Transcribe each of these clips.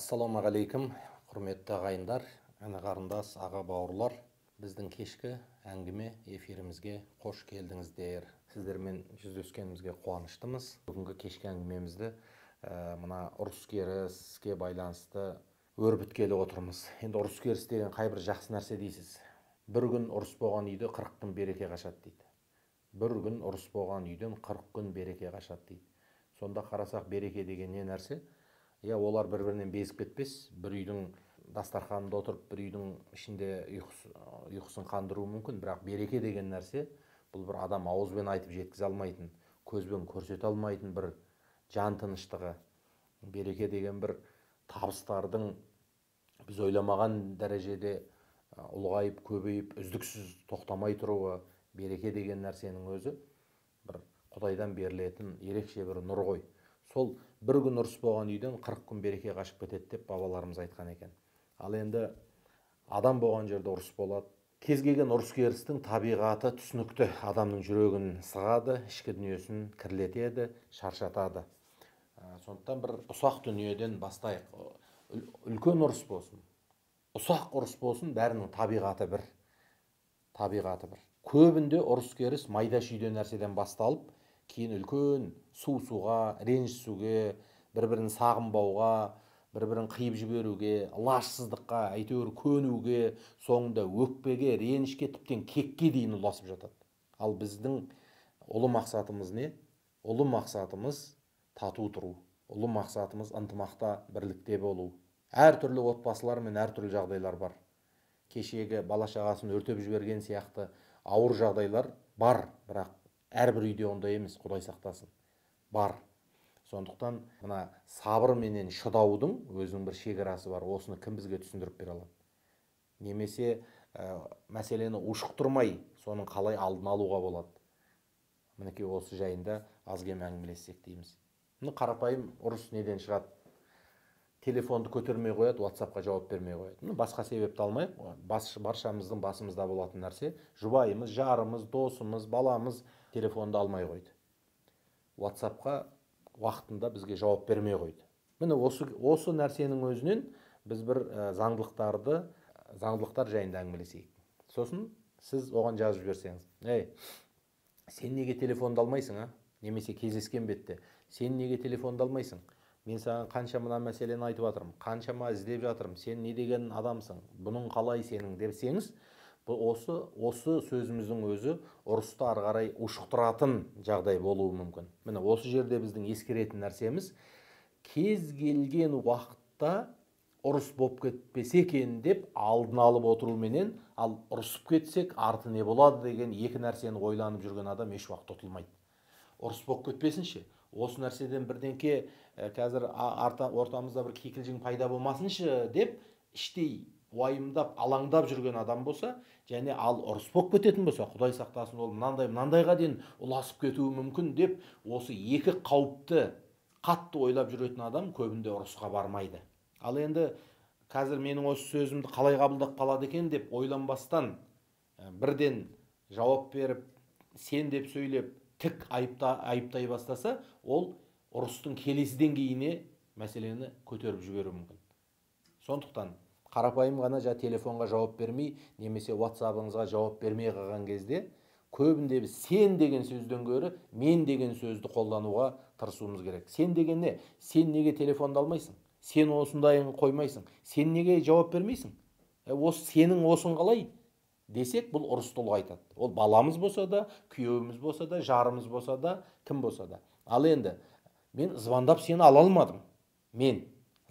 Ассалаумағалейкум, құрметті ағайындар, ана қарындас, аға бауырлар. Біздің кешкі әңгіме эфирімізге қош келдіңіздер. Сіздермен жүздескенімізге қуаныштымыз. Бүгінгі кешкі әңгімемізді мына ұрыс керіске байланысты өрбіткелі отырмыз. Енді ұрыс керіс деген қай бір жақсы нәрсе дейсіз. Бір күн ұрыс болған үйде 40 күн береке қашады дейді. Бір күн ұрыс болған үйден 40 күн береке қашады дейді. Сонда қарасақ, береке деген не нәрсе? Олар бір-бірінен безіп кетпес. Бір үйдің дастарханында отырып, бір үйдің ішінде ұйқысын қандыруы мүмкін. Бірақ береке деген нәрсе, бұл бір адам ауызбен айтып жеткізе алмайтын, көзбен көрсете алмайтын бір жан тыныштығы. Береке деген бір табыстардың біз ойламаған дәрежеде ұлғайып, көбейіп, үздіксіз тоқтамай тұруы. Береке деген нәрсенің өзі бір Құдайдан берілетін ерекше бір нұр ғой. Сол бір күн ұрыс болған үйден 40 күн береке қашып кетеді деп бабаларымыз айтқан екен. Ал енді адам болған жерде ұрыс болады. Кез келген ұрыс керістің табиғаты түсінікті. Адамның жүрегін сығады, ішкі дүниесін кірлетеді, шаршатады. Сондықтан бір ұсақ дүниеден бастайық. Үлкен ұрыс болсын, ұсақ ұрыс болсын, бәрінің табиғаты бір. Көбінде ұрыс керіс майда шүйде нәрседен басталып, кейін үлкен суға, ренжісуге, бір-бірін сағынбауға, бір-бірін қиып жіберуге, лажсыздыққа, әйтеуір көнуге, соңында өкпеге, ренішке, тіптен кекке дейін ұласып жатады. Ал біздің ұлы мақсатымыз не? Ұлы мақсатымыз тату тұру. Ұлы мақсатымыз ынтымақта, бірлікте болу. Әртүрлі отбасылар мен әртүрлі жағдайлар бар. Кешегі бала-шағасын өртеп жіберген сияқты ауыр жағдайлар бар, бірақ әрбір үйде ондай емес, Құдай сақтасын. Бар. Сондықтан мына сабыр менен шыдаудың өзінің бір шекарасы бар. Осыны кім бізге түсіндіріп бере алады? Немесе мәселені ушықтырмай, соның қалай алдын алуға болады? Мінекей осы жайында аз кем әңгімелессек дейміз. Қарапайым ұрыс неден шығады? Телефонды көтермей қояды, WhatsApp-қа жауап бермей қояды. Басқа себепті алмайық. Баршамыздың басымызда болатын нәрсе, жұбайымыз, жарымыз, досымыз, баламыз телефонды алмай қойды. WhatsApp-қа уақытында бізге жауап бермей қойды. Міне осы нәрсенің өзінен біз бір заңдылықтар жайында әңгімелесейік. Сосын сіз оған жазып жіберсеңіз. Сен неге телефонды алмайсың, Немесе кездескен бетте, сен неге телефонды алмайсың? Мен саған қанша мына мәселені айтып жатырмын, қаншама іздеп жатырмын, сен не деген адамсың, бұның қалай сенің десеңіз, осы сөзіміздің өзі ұрысты ары қарай ушықтыратын жағдай болуы мүмкін. Міне осы жерде біздің ескеретін нәрсеміз, кез келген уақытта ұрыс болып кетпесе екен деп алдын алып отыруменен, ал ұрысып кетсек арты не болады деген екі нәрсені ойланып жүрген адам еш уақыт ұтылмайды. Ұрыс болып кетпесінші, осы нәрседен бірдеңке қазір ортамызда бір кикілжің пайда болмасыншы деп іштей уайымдап, алаңдап жүрген адам болса, және ал ұрыс болып кететін болса, Құдай сақтасын, ол мынандайға дейін ұласып кетуі мүмкін деп, осы екі қауіпті қатты ойлап жүретін адам көбінде ұрысқа бармайды. Ал енді қазір менің осы сөзімді қалай қабылдап қалады екен деп ойланбастан бірден жауап беріп, сен деп сөйлеп, тік айыптай бастаса, ол ұрыстың келесі деңгейіне мәселені көтеріп жіберуі мүмкін. Сондықтан қарапайым ғана телефонға жауап бермей, немесе WhatsApp-ыңызға жауап бермей қалған кезде, көбінде біз сен деген сөзден гөрі мен деген сөзді қолдануға тырысуымыз керек. Сен деген не? Сен неге телефонды алмайсың? Сен осындайын қоймайсың? Сен неге жауап бермейсің? Сенің осың қалай? Десек, бұл ұрысты ұлғайтады. Ол баламыз болса да, күйеуіміз болса да, жарымыз болса да, кім болса да. Ал енді, мен звондап сені ала алмадым. Мен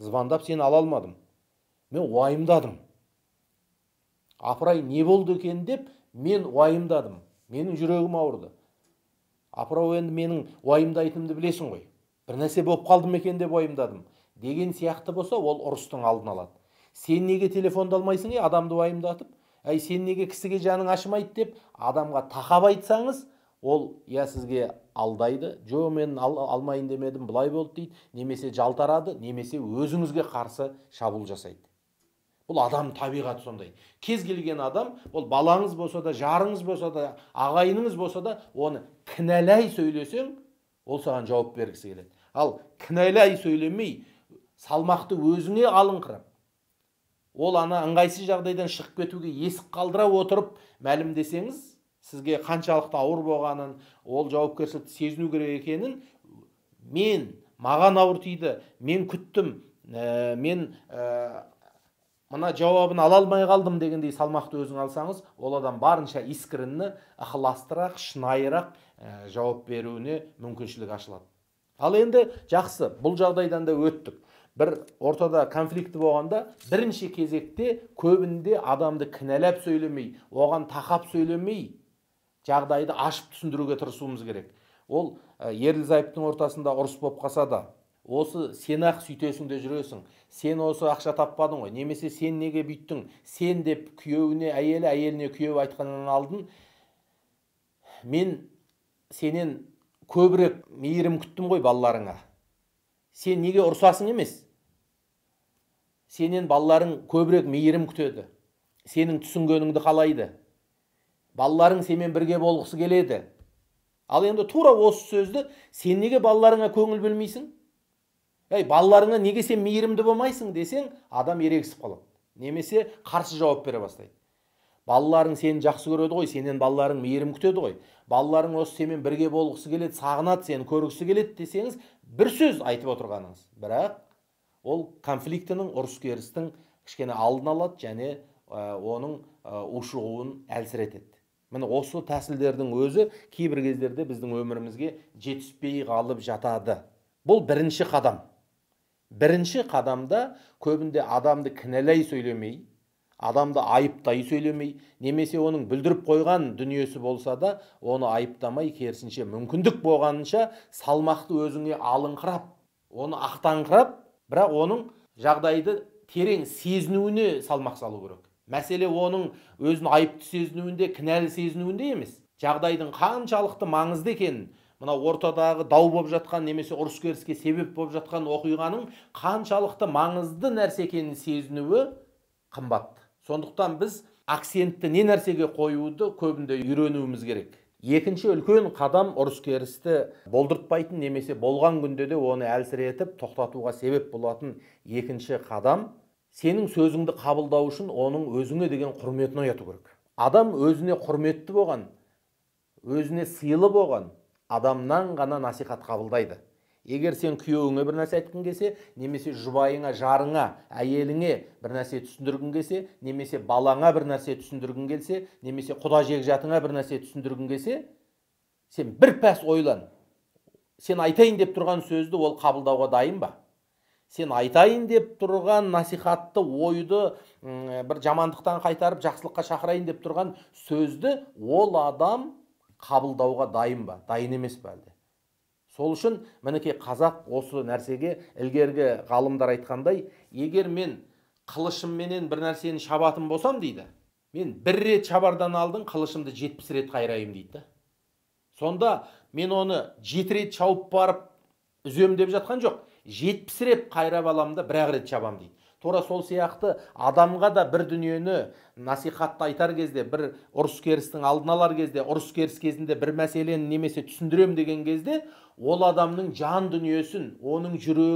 уайымдадым. Апырай, не болды екен деп, мен уайымдадым. Менің жүрегім ауырды. Апырай, енді менің уайымдайтынымды білесің ғой. Бір нәрсе болып қалдым екен деп уайымдадым. Деген сияқты болса, ол ұрыстың алдын алады. Сен неге телефонды алмайсың, адамды уайымдатып? Сен неге кісіге жаның ашымайды деп адамға тақап айтсаңыз, ол сізге алдайды, жо мен алмайын демедім, бұлай болды дейді, немесе жалтарады, немесе өзіңізге қарсы шабуыл жасайды. Бұл адам табиғаты сондай. Кез келген адам, ол балаңыз болса да, жарыңыз болса да, ағайыныңыз болса да, оны кінәлай сөйлесең, ол саған жауап бергісі келеді. Ал кінәлай сөйлемей, салмақты өзіңе алыңқырап, ол ана ыңғайсыз жағдайдан шығып кетуге есік қалдыра отырып мәлімдесеңіз, сізге қаншалықты ауыр болғанын, ол жауапкершілікті сезіну керек екенін, маған ауыр тиді, мен күттім, мен мына жауабын ала алмай қалдым дегендей салмақты өзің алсаңыз, ол адам барынша искренні, ықыластырақ, шынайырақ жауап беруіне мүмкіншілік ашылады. Ал енді жақсы, бұл жағдайдан да өттік. Бір ортада конфликті болғанда, бірінші кезекте көбінде адамды кінәлап сөйлемей, оған тақап сөйлемей, жағдайды ашып түсіндіруге тырысуымыз керек. Ол ерлі-зайыптың ортасында ұрыс болып қалса да, осы сен ақ сөйтесің де жүресің, сен осы ақша таппадың ғой, немесе сен неге бүйттің, сен деп күйеуіне әйелі, әйеліне күйеу айтқаннан алдын, мен сенен көбірек мейірім күттім ғой балаларыңа. Сен неге ұрсасың емес? Сенен балаларың көбірек мейірім күтеді. Сенің түсінгеніңді қалайды. Балаларың сенімен бірге болғысы келеді. Ал енді тура осы сөзді сен неге балаларыңа көңіл бөлмейсің? Балаларыңа неге сен мейірімді болмайсың десең, адам ерегісіп қалады. Немесе қарсы жауап бере бастайды. Балаларың сені жақсы көреді ғой, сенен балаларың мейірім күтеді ғой. Балаларың осы сенімен бірге болғысы келеді, сағынады, сені көргісі келеді десеңіз, бір сөз айтып отырғаныңыз. Бірақ ол конфликтінің, ұрыс-керістің кішкене алдын алады және оның ушығуын әлсіретеді. Міне осы тәсілдердің өзі кейбір кездерде біздің өмірімізге жетіспей қалып жатады. Бұл бірінші қадам. Бірінші қадамда көбінде адамды кінәлай сөйлемей, адамды айыптай сөйлемей, немесе оның бүлдіріп қойған дүниесі болса да, оны айыптамай, керісінше мүмкіндік болғанынша салмақты өзіңе алыңқырап, оны ақтаңқырап, бірақ оның жағдайды терең сезінуіне салмақ салу керек. Мәселе оның өзін айыпты сезінуінде, кінәлі сезінуінде емес. Жағдайдың қаншалықты маңызды екенін, мына ортадағы дау болып жатқан, немесе ұрыс-керіске себеп болып жатқан оқиғаның қаншалықты маңызды нәрсе екенін сезінуі қымбат. Сондықтан біз акцентті не нәрсеге қоюды көбінде үйренуіміз керек. Екінші үлкен қадам ұрыс-керісті болдыртпайтын, немесе болған күнде де оны әлсіретіп тоқтатуға себеп болатын екінші қадам, сенің сөзіңді қабылдау үшін оның өзіңе деген құрметін ояту керек. Адам өзіне құрметті болған, өзіне сыйлы болған адамнан ғана насихат қабылдайды. Егер сен күйеуіңе бір нәрсе айтқың келсе, немесе жұбайыңа, жарыңа, әйеліңе бір нәрсе түсіндіргің келсе, немесе балаңа бір нәрсе түсіндіргің келсе, немесе құда жекжатыңа бір нәрсе түсіндіргің келсе, сен бір пәс ойлан. Сен айтайын деп тұрған сөзді ол қабылдауға дайын ба? Сен айтайын деп тұрған насихатты, ойды бір жамандықтан қайтарып, жақсылыққа шақырайын деп тұрған сөзді ол адам қабылдауға дайын ба? Дайын емес пе әлде? Сол үшін мінекей қазақ осы нәрсеге ілгергі ғалымдар айтқандай, егер мен қылышымменен бір нәрсені шабатын болсам дейді, мен бір рет шабардан алдын қылышымды 70 рет қайрайым дейді. Сонда мен оны 7 рет шауып барып үзем деп жатқан жоқ, 70 рет қайрап алам да бір-ақ рет шабам дейді. Тура сол сияқты адамға да бір дүниені насихатты айтар кезде, бір ұрыс-керістің алдын алар кезде, ұрыс-керіс кезінде бір мәселені немесе түсіндірем деген кезде, ол адамның жан дүниесін, оның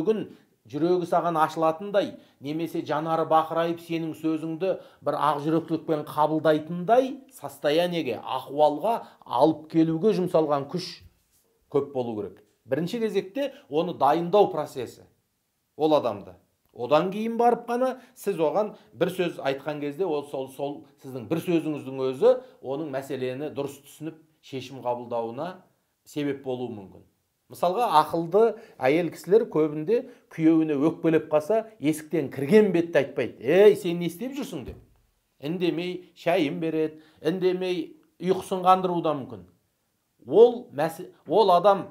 жүрегі саған ашылатындай, немесе жанары бақырайып сенің сөзіңді бір ақ жүректілікпен қабылдайтындай состояниеге, ахуалға алып келуге жұмсалған күш көп болу керек. Бірінші кезекте оны дайындау процесі ол адамды. Одан кейін барып қана сіз оған бір сөз айтқан кезде, сол сіздің бір сөзіңіздің өзі оның мәселені дұрыс түсініп шешім қабылдауына себеп болуы мүмкін. Мысалға, ақылды әйел кісілер көбінде күйеуіне өкпелеп қалса, есіктен кірген бетте айтпайды: "Ей, сен не істеп жүрсің?" деп. Үндемей шайын береді, үндемей ұйқысын қандыруы да мүмкін. Ол адам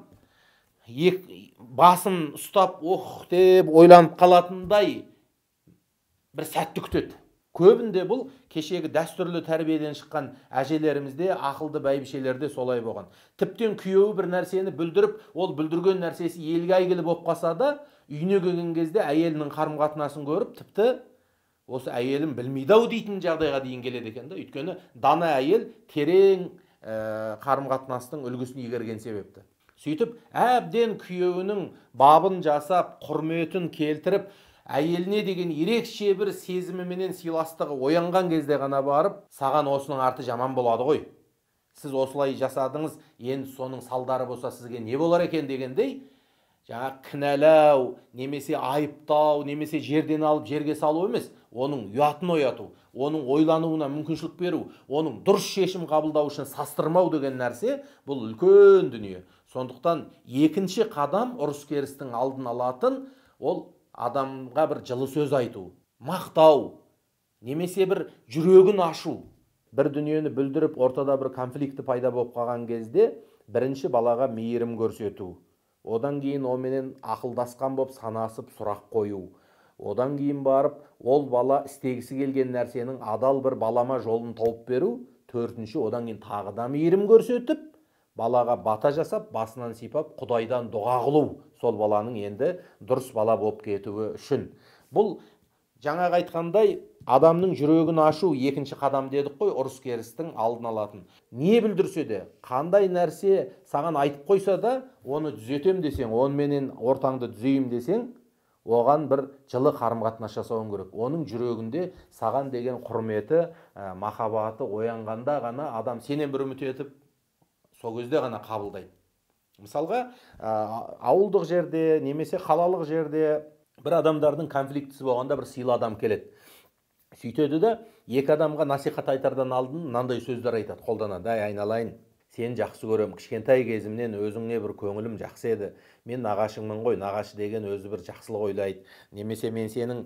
басын ұстап, деп ойланып қалатындай бір сәтті күтеді. Көбінде бұл кешегі дәстүрлі тәрбиеден шыққан әжелерімізде, ақылды бәйбішелерде солай болған. Тіптен күйеуі бір нәрсені бүлдіріп, ол бүлдірген нәрсесі елге әйгілі болып қалса да, үйіне келген кезде әйелінің қарым-қатынасын көріп, тіпті осы әйелім білмейді-ау дейтін жағдайға дейін келеді екен да. Өйткені дана әйел терең қарым-қатынастың үлгісін игерген себепті. Сөйтіп әбден күйеуінің бабын жасап, құрметін келтіріп, әйеліне деген ерекше бір сезіміменен сыйластығы оянған кезде ғана барып, саған осының арты жаман болады ғой. Сіз осылай жасадыңыз, енді соның салдары болса сізге не болар екен дегендей, жаңа кінәлау, немесе айыптау, немесе жерден алып жерге салу емес, оның ұятын ояту, оның ойлануына мүмкіншілік беру, оның дұрыс шешім қабылдау үшін састырмау деген нәрсе, бұл үлкен дүние. Сондықтан екінші қадам ұрыс керістің алдын алатын, ол адамға бір жылы сөз айту, мақтау, немесе бір жүрегін ашу. Бір дүниені бүлдіріп, ортада бір конфликті пайда болып қалған кезде, бірінші балаға мейірім көрсету. Одан кейін оменен ақылдасқан болып санасып сұрақ қою. Одан кейін барып, ол бала істегісі келген нәрсенің адал бір балама жолын тауып беру. Төртінші, одан кейін тағы да мейірім көрсетіп, балаға бата жасап, басынан сипап, Құдайдан дұға қылу, сол баланың енді дұрыс бала болып кетуі үшін. Бұл жаңағы айтқандай адамның жүрегін ашу екінші қадам дедік қой, ұрыс керістің алдын алатын. Не білдірсе де, қандай нәрсе саған айтып қойса да, оны түзетем десең, онменен ортаңды түзейім десең, оған бір жылы қарым-қатынас жасауың керек. Оның жүрегінде саған деген құрметі, махаббаты оянғанда ғана адам сенен бір үміт етіп, сол кезде ғана қабылдайды. Мысалға, ауылдық жерде, немесе қалалық жерде бір адамдардың конфликтісі болғанда бір сыйлы адам келеді. Сөйтеді де, екі адамға насихат айтардан алдын мынандай сөздер айтады, қолданады. Айналайын, сен жақсы көрем, кішкентай кезімнен өзіңе бір көңілім жақсы еді. Мен нағашыңмын ғой, нағашы деген өзі бір жақсылық ойлайды. Немесе мен сенің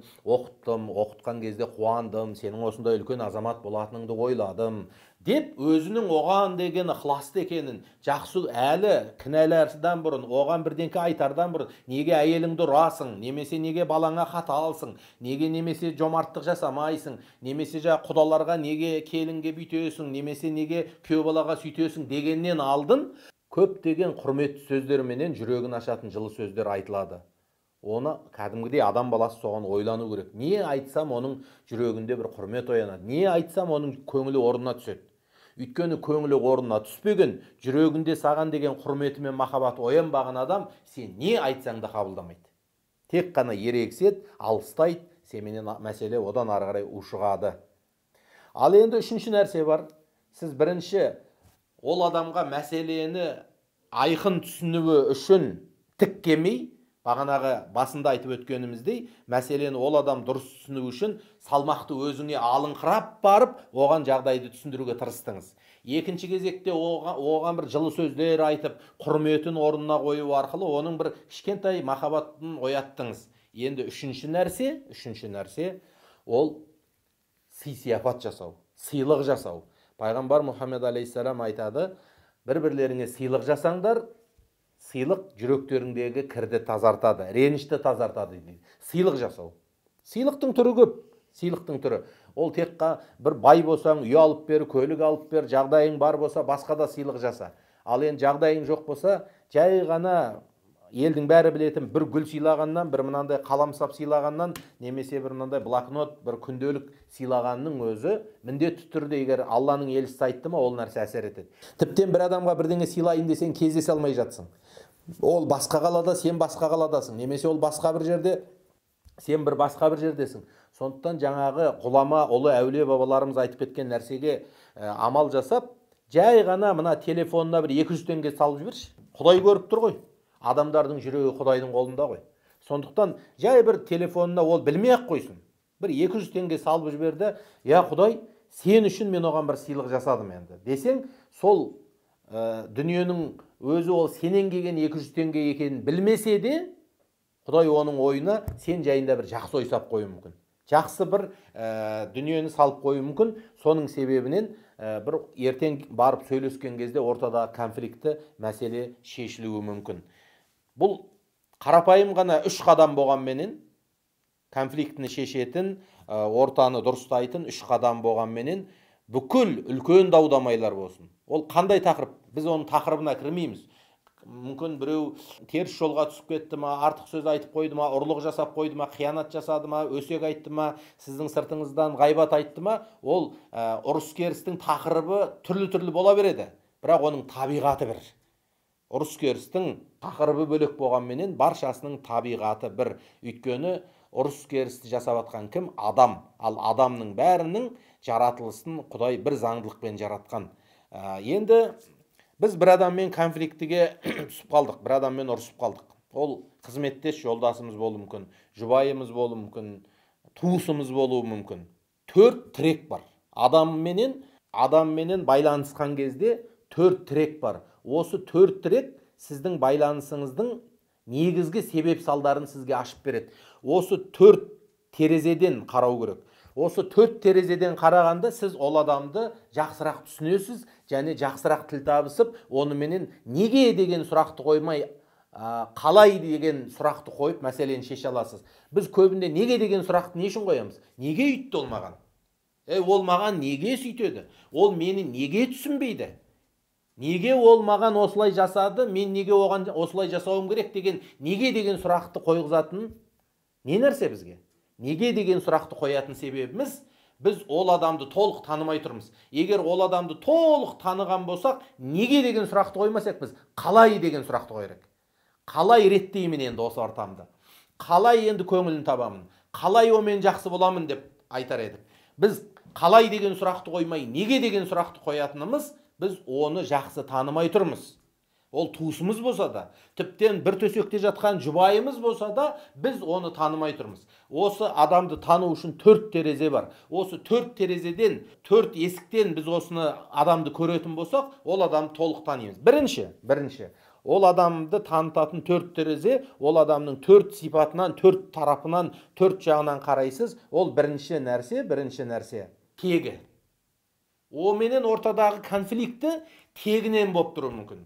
оқытқан кезде қуандым, сенің осындай үлкен азамат болатыныңды ойладым деп, өзінің оған деген ықыласты екенін, жақсы әлі кінәлардан бұрын, оған бірдеңке айтардан бұрын, неге әйеліңді ұрасың, немесе неге балаңа хат алсың, неге немесе жомарттық жасамайсың, немесе құдаларға неге келінге бүйтесің, немесе неге күйеу балаға сөйтесің дегеннен алдын көптеген құрметті сөздерменен жүрегін ашатын жылы сөздер айтылады. Оны кәдімгідей адам баласы соған ойлану керек. Не айтсам оның жүрегінде бір құрмет оянады, не айтсам оның көңілі орнына түседі. Өйткені көңілі орнына түспеген, жүрегінде саған деген құрметі мен махаббаты оянбаған адам сен не айтсаң да қабылдамайды. Тек қана ерегіседі, алыстайды, семенен мәселе одан ары қарай ушығады. Ал енді үшінші нәрсе бар. Сіз бірінші ол адамға мәселені айқын түсінуі үшін тік келмей, бағанағы басында айтып өткеніміздей, мәселені ол адам дұрыс түсіну үшін салмақты өзіңе алыңқырап барып, оған жағдайды түсіндіруге тырыстыңыз. Екінші кезекте оған бір жылы сөздер айтып, құрметін орнына қою арқылы оның бір кішкентай махаббатын ояттыңыз. Енді үшінші нәрсе ол сый-сияпат жасау, сыйлық жасау. Пайғамбар Мұхаммед алейхиссалам айтады, бір-бірлеріңе сыйлық жасаңдар, сыйлық жүректеріңдегі кірді тазартады, ренішті тазартады дейді. Сыйлық жасау. Сыйлықтың түрі көп. Сыйлықтың түрі. Ол тек бір бай болсаң, үй алып бер, көлік алып бер, жағдайың бар болса, басқа да сыйлық жаса. Ал енді жағдайың жоқ болса, жай ғана елдің бәрі білетін бір гүл сыйлағаннан, бір мынандай қаламсап сыйлағаннан, немесе бір мынандай блокнот, бір күнделік сыйлағанның өзі міндетті түрде егер Алланың елшісі айтты ма, ол нәрсе әсер етеді. Тіптен бір адамға бірдеңе сыйлайын десең, кездесе алмай жатсың. Ол басқа қалада, сен басқа қаладасың, немесе ол басқа бір жерде, сен бір басқа бір жердесің. Сондықтан жаңағы ғұлама, ұлы әулие бабаларымыз айтып кеткен нәрсеге амал жасап, жай ғана мына телефонына бір 200 теңге салып жіберші. Құдай көріп тұр ғой. Адамдардың жүрегі Құдайдың қолында ғой. Сондықтан жай бір телефонына ол білмей-ақ қойсын. Бір 200 теңге салып жіберді, я Құдай, сен үшін мен оған бір сыйлық жасадым енді. Десең, сол дүниенің өзі ол сенен келген 200 теңге екенін білмесе де, Құдай оның ойына сен жайында бір жақсы ой сап қою мүмкін. Жақсы бір дүниені салып қою мүмкін. Соның себебінен бір ертең барып сөйлескен кезде ортада конфликті мәселе шешілуі мүмкін. Бұл қарапайым ғана 3 қадам болғанменен, конфликтіні шешетін, ортаны дұрыстайтын 3 қадам болғанменен, бүкіл үлкен дау-дамайлар болсын. Ол қандай тақырып? Біз оның тақырыбына кірмейміз. Мүмкін біреу теріс жолға түсіп кетті ма, артық сөз айтып қойды ма, ұрлық жасап қойды ма, қиянат жасады ма, өсек айтты ма, сіздің сыртыңыздан ғайбат айтты ма, ол ұрыс керістің тақырыбы түрлі-түрлі бола береді. Бірақ оның табиғаты бір. Ұрыс керістің тақырыбы бөлек болған менен баршасының табиғаты бір. Өйткені ұрыс керісті жасап атқан кім? Адам. Ал адамның бәрінің жаратылысын Құдай бір заңдылықпен жаратқан. Енді біз бір адаммен конфликтіге түсіп қалдық, бір адаммен ұрысып қалдық. Ол қызметтес жолдасымыз болуы мүмкін, жұбайымыз болуы мүмкін, туысымыз болуы мүмкін. 4 тірек бар. Адамменен байланысқан кезде 4 тірек бар. Осы 4 тірек сіздің байланысыңыздың негізгі себеп салдарын сізге ашып береді. Осы 4 терезеден қарау керек. Осы 4 терезеден қарағанда сіз ол адамды жақсырақ түсінесіз, және жақсырақ тіл табысып, онымен неге деген сұрақты қоймай, қалай деген сұрақты қойып, мәселені шеше аласыз. Біз көбінде неге деген сұрақты не үшін қоямыз? Неге үйтті ол маған? Ол маған неге сөйтеді? Ол мені неге түсінбейді? Неге ол маған осылай жасады, мен неге оған осылай жасауым керек деген неге деген сұрақты қойғызатын не нәрсе бізге? Неге деген сұрақты қоятын себебіміз, біз ол адамды толық танымай тұрмыз. Егер ол адамды толық таныған болсақ, неге деген сұрақты қоймасақ, біз қалай деген сұрақты қойырық. Қалай реттеймін енді осы ортамды? Қалай енді көңілін табамын? Қалай омен жақсы боламын деп айтар едік. Біз қалай деген сұрақты қоймай, неге деген сұрақты қоятынымыз, біз оны жақсы танымай тұрмыз. Ол туысымыз болса да, тіптен бір төсекте жатқан жұбайымыз болса да, біз оны танымай тұрмыз. Осы адамды тану үшін 4 терезе бар. Осы 4 терезеден, 4 есіктен біз осыны адамды көретін болсақ, ол адамды толық танимыз. Бірінші, ол адамды танытатын 4 терезе, ол адамның 4 сипатынан, 4 тарапынан, 4 жағынан қарайсыз. Ол бірінші нәрсе, тегі. О менен ортадағы конфликті тегінен болып тұруы мүмкін.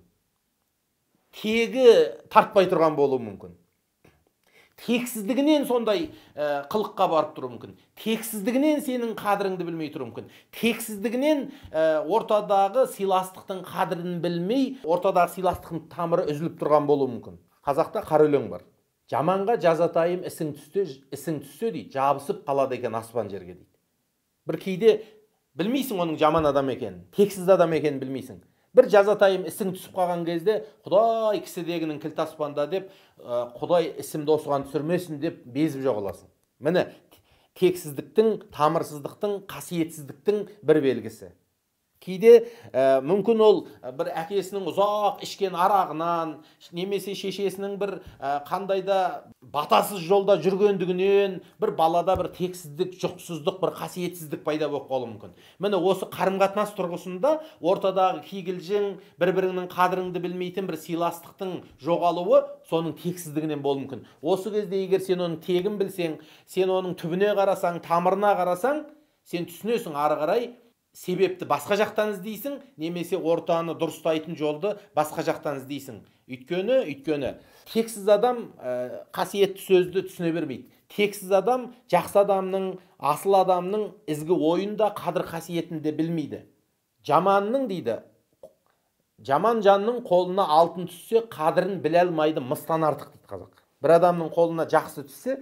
Тегі тартпай тұрған болуы мүмкін. Тексіздігінен сондай қылыққа барып тұруы мүмкін. Тексіздігінен сенің қадіріңді білмей тұруы мүмкін. Тексіздігінен ортадағы сыйластықтың қадірін білмей, ортадағы сыйластықтың тамыры үзіліп тұрған болуы мүмкін. Қазақта қара өлең бар. Жаманға жазатайым ісің түссе дейді, жабысып қалады екен аспан жерге дейді. Бір кейде білмейсің оның жаман адам екенін, тексіз адам екенін білмейсің. Бір жазатайым ісің түсіп қалған кезде, Құдай кісідегінің кілт аспанда деп, Құдай ісімді осыған түсірмесін деп безіп жоғаласың. Міне, тексіздіктің, тамырсыздықтың, қасиетсіздіктің бір белгісі. Кейде мүмкін ол бір әкесінің ұзақ ішкен арағынан, немесе шешесінің бір қандайда батасыз жолда жүргендігінен, бір балада бір тексіздік, жұқсыздық, бір қасиетсіздік пайда болып қалуы мүмкін. Міне осы қарым-қатынас тұрғысында ортадағы кикілжің, бір-біріңнің қадіріңді білмейтін бір сыйластықтың жоғалуы соның тексіздігінен болуы мүмкін. Осы кезде егер сен оның тегін білсең, сен оның түбіне қарасаң, тамырына қарасаң, сен түсінесің ары қарай себепті басқа жақтан іздейсің, немесе ортаны дұрыстайтын жолды басқа жақтан іздейсің. Өйткені тексіз адам қасиетті сөзді түсіне бермейді. Тексіз адам жақсы адамның, асыл адамның ізгі ойында қадір қасиетін де білмейді. Жаманның дейді, жаман жанның қолына алтын түссе, қадірін біле алмайды, мыстан артық дейді қазақ. Бір адамның қолына жақсы түссе,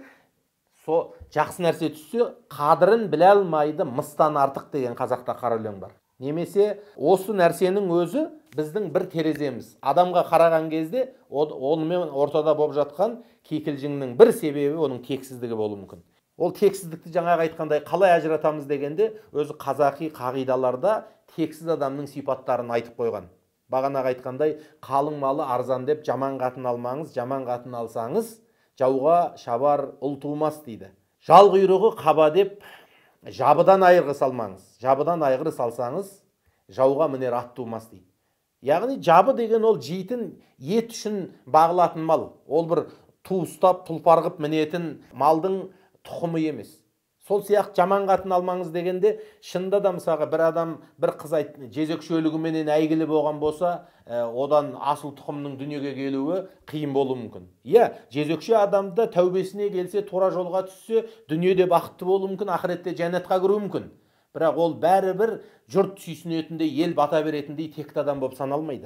жақсы нәрсе түссе, қадірін біле алмайды, мыстан артық деген қазақта қара өлең бар. Немесе осы нәрсенің өзі біздің бір тереземіз. Адамға қараған кезде онымен ортада болып жатқан кикілжіңнің бір себебі оның тексіздігі болуы мүмкін. Ол тексіздікті жаңағы айтқандай қалай ажыратамыз дегенде, өзі қазақи қағидаларда тексіз адамның сипаттарын айтып қойған. Бағанағы айтқандай, қалың малы арзан деп жаман қатын алмаңыз, жаман қатын алсаңыз жауға шабар ұл тумас дейді. Жал құйрығы қаба деп жабыдан айырғы салмаңыз. Жабыдан айырғы салсаңыз жауға мінер ат тумас дейді. Яғни жабы деген ол жейтін ет үшін бағылатын мал. Ол бір ту ұстап, тұлпар қып мінетін малдың тұқымы емес. Сол сияқты жаман қатын алмаңыз дегенде, шынында да мысалға бір адам, бір қыз жезөкшелігіменен әйгілі болған болса, одан асыл тұқымның дүниеге келуі қиын болуы мүмкін. Жезөкше адамда тәубесіне келсе, тура жолға түссе, дүниеде бақытты болуы мүмкін, ақыретте жәннатқа кіруі мүмкін. Бірақ ол бәрібір жұрт сүйсінетіндей, ел бата беретіндей текті адам болып саналмайды.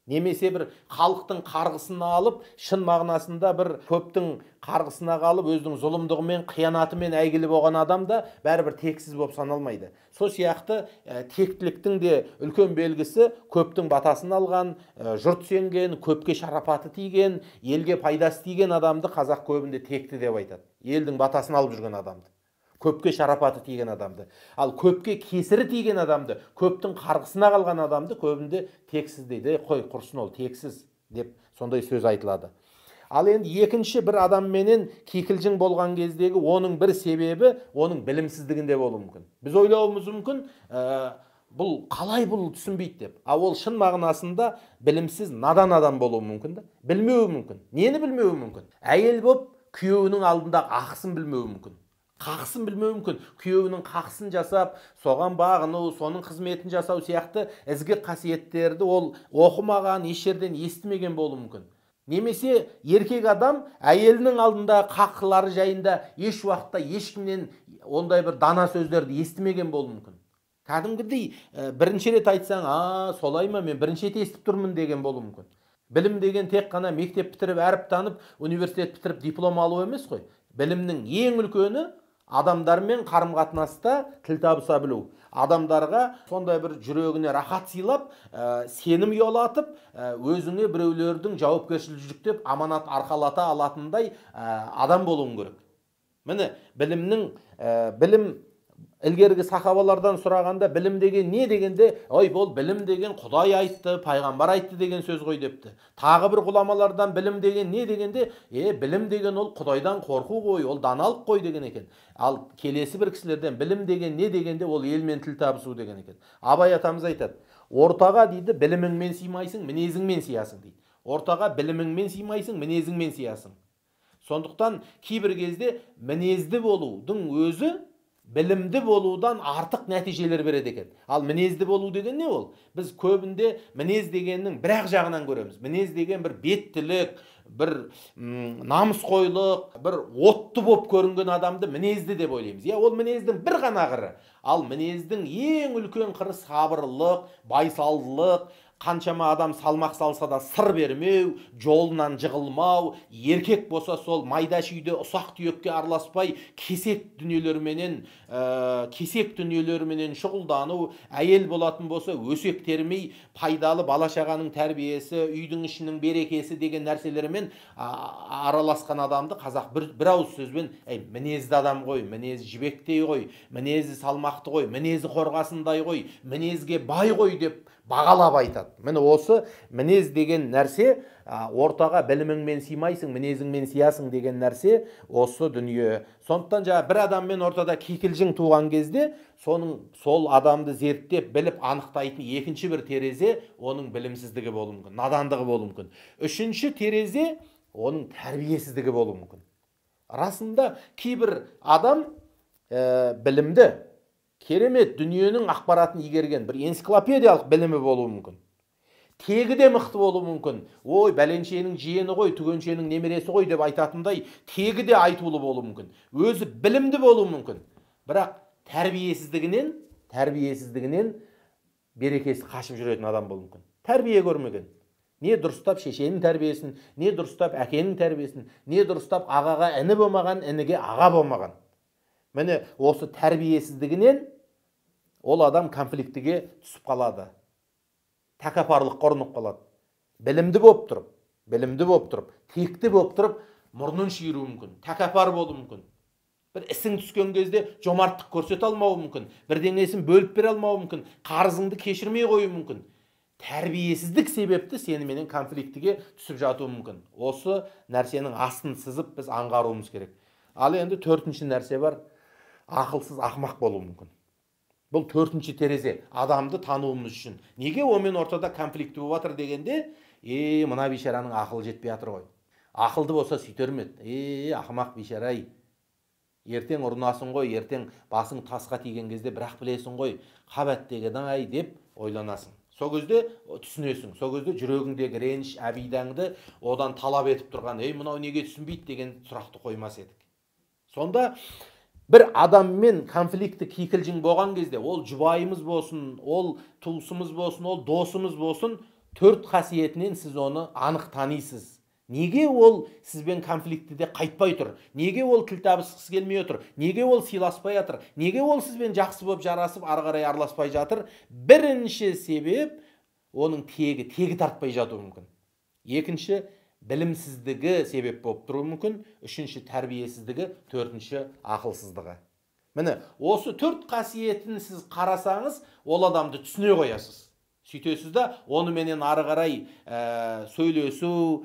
Немесе бір халықтың қарғысына алып, шын мағынасында бір көптің қарғысына қалып, өзінің зұлымдығымен, қиянатымен әйгілі болған адам да бәрібір тексіз болып саналмайды. Сол сияқты тектіліктің де үлкен белгісі көптің батасын алған, жұрт сенген, көпке шарапаты тиген, елге пайдасы тиген адамды қазақ көбінде текті деп айтады. Елдің батасын алып жүрген адамды, көпке шарапаты тиген адамды. Ал көпке кесірі тиген адамды, көптің қарғысына қалған адамды көбінде тексіз дейді. Қой құрсын ол тексіз деп сондай сөз айтылады. Ал енді екінші бір адамменен кикілжің болған кездегі оның бір себебі оның білімсіздігінде болуы мүмкін. Біз ойлауымыз мүмкін, бұл қалай бұл түсінбейді деп. А ол шын мағынасында білімсіз, надан адам болуы мүмкін да. Білмеуі мүмкін. Нені білмеуі мүмкін? Әйел болып күйеуінің алдында ақысын білмеуі мүмкін. Қақсын білмеуі мүмкін. Күйеуінің қақсын жасап, соған бағыну, соның қызметін жасау сияқты ізгі қасиеттерді ол оқымаған, еш жерден естімеген болуы мүмкін. Немесе еркек адам әйелінің алдында қақылары жайында еш уақытта ешкімнен ондай бір дана сөздерді естімеген болуы мүмкін. Кәдімгідей бірінші рет айтсаң, солай ма, мен бірінші рет естіп тұрмын деген болуы мүмкін. Білім деген тек қана мектеп бітіріп, әріп танып, университет бітіріп диплом алу емес қой. Білімнің ең үлкені адамдармен қарым-қатынаста тіл табыса білу. Адамдарға сондай бір жүрегіне рахат сыйлап, сенім ұялатып, өзіңе біреулердің жауапкершілік жүктеп, аманат арқалата алатындай адам болуың керек. Міне, білім ілгергі сахабалардан сұрағанда білім деген не дегенде, ой, бұл білім деген Құдай айтты, пайғамбар айтты деген сөз ғой депті. Тағы бір ғұламалардан білім деген не дегенде, білім деген ол Құдайдан қорқу ғой, ол даналық қой деген екен. Ал келесі бір кісілерден білім деген не дегенде, ол елмен тіл табысу деген екен. Абай атамыз айтады, ортаға дейді, біліміңмен сыймайсың, мінезіңмен сыясың дейді. Ортаға біліміңмен сыймайсың, мінезіңмен сыясың. Сондықтан кейбір кезде мінезді болудың өзі білімді болудан артық нәтижелер береді екен. Ал мінезді болу деген не ол? Біз көбінде мінез дегеннің бір-ақ жағынан көреміз. Мінез деген бір беттілік, бір намысқойлық, бір отты болып көрінген адамды мінезді деп ойлаймыз. Ол мінездің бір ғана қыры. Ал мінездің ең үлкен қыры сабырлық, байсалдылық, қаншама адам салмақ салса да сыр бермеу, жолынан жығылмау, еркек болса сол майда шүйде ұсақ түйекке араласпай, кесек дүниелерменен шұғылдану, әйел болатын болса өсектермей, пайдалы бала-шағаның тәрбиесі, үйдің ішінің берекесі деген нәрселермен араласқан адамды қазақ бір ауыз сөзбен, мінезді адам ғой, мінезі жібектей ғой, мінезі салмақты ғой, мінезі қорғасындай ғой, мінезге бай ғой деп бағалап айтады. Міне осы мінез деген нәрсе, ортаға біліміңмен сыймайсың, мінезіңмен сыясың деген нәрсе осы дүние. Сондықтан бір адаммен ортада кикілжің туған кезде, сол адамды зерттеп, біліп, анықтайтын екінші бір терезе оның білімсіздігі болуы мүмкін, надандығы болуы мүмкін. Үшінші терезе оның тәрбиесіздігі болуы мүмкін. Расында кейбір адам білімді, керемет дүниенің ақпаратын игерген, бір энциклопедиялық білімі болуы мүмкін. Тегі де мықты болуы мүмкін. Ой, бәленшенің жиені ғой, түгеншенің немересі ғой деп айтатындай тегі де айтулы болуы мүмкін. Өзі білімді болуы мүмкін. Бірақ тәрбиесіздігінен берекесі қашып жүретін адам болуы мүмкін. Тәрбие көрмеген. Не дұрыстап шешенің тәрбиесін, не дұрыстап әкенің тәрбиесін, не дұрыстап ағаға іні болмаған, ініге аға болмаған. Міне осы тәрбиесіздігінен ол адам конфликтіге түсіп қалады. Тәкаппарлыққа ұрынып қалады. Білімді болып тұрып, текті болып тұрып, мұрнын шүйіруі мүмкін, тәкаппар болуы мүмкін. Бір ісің түскен кезде жомарттық көрсете алмауы мүмкін, бірдеңесін бөліп бере алмауы мүмкін, қарызыңды кешірмей қоюы мүмкін. Тәрбиесіздік себепті сеніменен конфликтіге түсіп жатуы мүмкін. Осы нәрсенің астын сызып біз аңғаруымыз керек. Ал енді төртінші нәрсе бар. Ақылсыз ақымақ болуы мүмкін. Бұл төртінші терезе, адамды тануымыз үшін. Неге онымен ортада конфликті болып жатыр дегенде, мына бейшараның ақылы жетпей жатыр ғой. Ақылды болса сүйтер ме еді? Ақымақ бейшара-ай. Ертең ұрынасың ғой, ертең басың тасқа тиген кезде бірақ білесің ғой, қабат деген-ай деп ойланасың. Сол кезде түсінесің, сол кезде жүрегіңдегі реніш, әбидаңды одан талап етіп тұрған, мынау неге түсінбейді деген сұрақты қоймас едік. Сонда бір адаммен конфликті кикілжің болған кезде, ол жұбайымыз болсын, ол туысымыз болсын, ол досымыз болсын, төрт қасиетінен сіз оны анық танисыз. Неге ол сізбен конфликтіде қайтпай тұр? Неге ол тіл табысқысы келмей отыр? Неге ол сыйласпай жатыр? Неге ол сізбен жақсы болып жарасып, ары қарай араласпай жатыр? Бірінші себеп оның тегі тартпай жатуы мүмкін. Екінші, білімсіздігі себеп болып тұруы мүмкін. Үшінші, тәрбиесіздігі. Төртінші, ақылсыздығы. Міне, осы төрт қасиетін сіз қарасаңыз, ол адамды түсіне қоясыз. Сөйтесіз да, оны менен ары қарай сөйлесу,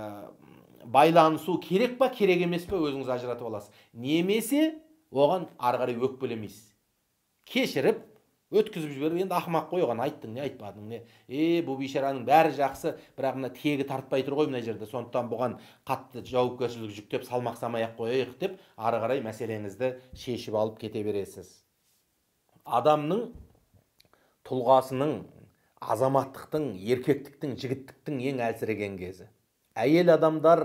байланысу керек па, керек емес пе, өзіңіз ажыратып аласыз. Немесе оған ары қарай өкпелемейсіз. Кешіріп, өткізіп жіберіп, енді ақымақ қой, оған айттың не, айтпадың не. Бұл бейшараның бәрі жақсы, бірақ мына тегі тартпай тұр ғой мына жерде. Сондықтан бұған қатты жауапкершілік жүктеп салмақ самай-ақ қояйық деп, ары қарай мәселеңізді шешіп алып кете бересіз. Адамның тұлғасының, азаматтықтың, еркектіктің, жігіттіктің ең әлсіреген кезі. Әйел адамдар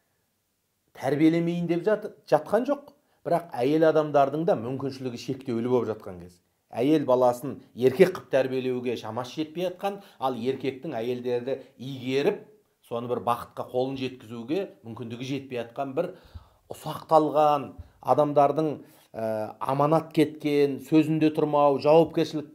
тәрбиелемейін деп жатқан жоқ, бірақ әйел адамдардың да мүмкіншілігі шектеулі болып жатқан кез. Әйел баласын еркек қып тәрбиелеуге шамасы жетпей жатқан, ал еркектің әйелдерді игеріп, соны бір бақытқа қолын жеткізуге мүмкіндігі жетпей жатқан бір ұсақталған адамдардың аманат кеткен, сөзінде тұрмау, жауапкершілік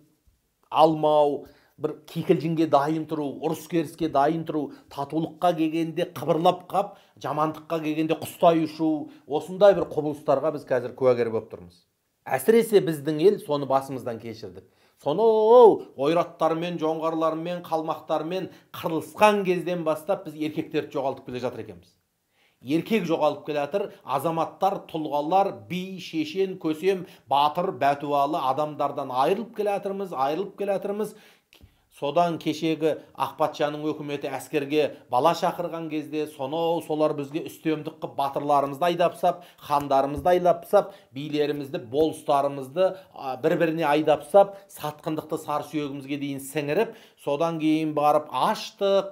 алмау, бір кикілжіңге дайын тұру, ұрыс керіске дайын тұру, татулыққа келгенде қыбырлап қап, жамандыққа келгенде құстай ұшу, осындай бір құбылыстарға біз қазір куәгер болып тұрмыз. Әсіресе біздің ел соны басымыздан кешірдік. Соны ойраттармен, жоңғарлармен, қалмақтармен қырылысқан кезден бастап біз еркектерді жоғалтып келе жатыр екенбіз. Еркек жоғалып келе жатыр, азаматтар, тұлғалар, би, шешен, көсем, батыр, бәтуалы адамдардан айырылып келе жатырмыз. Содан кешегі Ақпатшаның өкіметі әскерге бала шақырған кезде, солар бізге үстемдік қып, батырларымызды айдапсап, хандарымызды айдапсап, билерімізді, болыстарымызды бір-біріне айдапсап, сатқындықты сар сүйегімізге дейін сіңіріп, содан кейін барып аштық,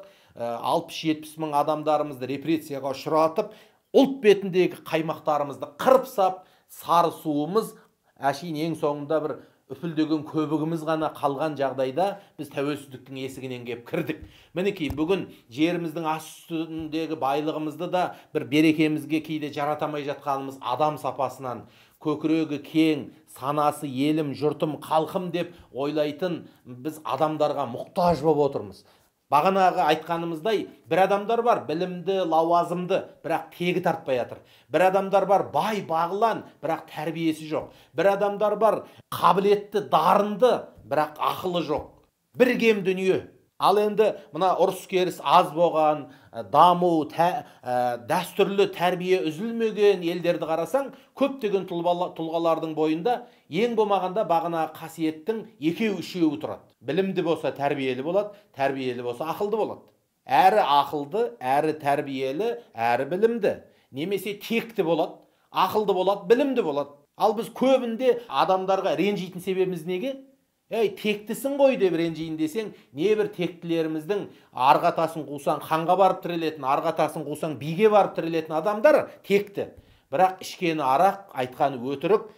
60-70 мың адамдарымызды репрессияға ұшыратып, ұлт бетіндегі қаймақтарымызды қырып-сап, сары суымыз әшейін ең соңында бір үпілдеген көбігіміз ғана қалған жағдайда біз тәуелсіздіктің есігінен кеп кірдік. Мінекей бүгін жеріміздің астындегі байлығымызды да бір берекемізге кейде жаратамай жатқанымыз адам сапасынан, көкірегі кең, санасы елім, жұртым, халқым деп ойлайтын біз адамдарға мұқтаж болып отырмыз. Бағанағы айтқанымыздай, бір адамдар бар білімді, лауазымды, бірақ тегі тартпай жатыр. Бір адамдар бар бай, бағлан, бірақ тәрбиесі жоқ. Бір адамдар бар қабілетті, дарынды, бірақ ақылы жоқ. Бір кем дүние. Ал енді мына ұрыс керіс аз болған, даму, дәстүрлі тәрбие үзілмеген елдерді қарасаң, көптеген тұлғалардың бойында ең болмағанда бағана қасиеттің екеу-үшеуі тұрады. Білімді болса тәрбиелі болады, тәрбиелі болса ақылды болады. Әрі ақылды, әрі тәрбиелі, әрі білімді. Немесе текті болады, ақылды болады, білімді болады. Ал біз көбінде адамдарға ренжитін себебіміз неге? Тектісің ғой деп ренжейін десең, небір тектілеріміздің арғатасын қусаң ханға барып тірелетін, арғатасын қусаң биге барып тірелетін адамдар текті. Бірақ ішкені арақ, айтқаны өтірік,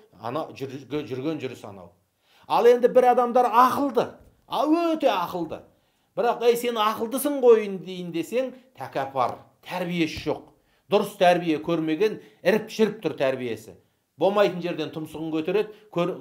жүрген жүріс анау. Ал енді бір адамдар ақылды, өте ақылды. Бірақ сен ақылдысың ғой дейін десең, тәкаппар, тәрбиесі жоқ. Дұрыс тәрбие көрмеген, іріп-шіріп тұр тәрбиесі. Болмайтын жерден тұмсығын көтереді,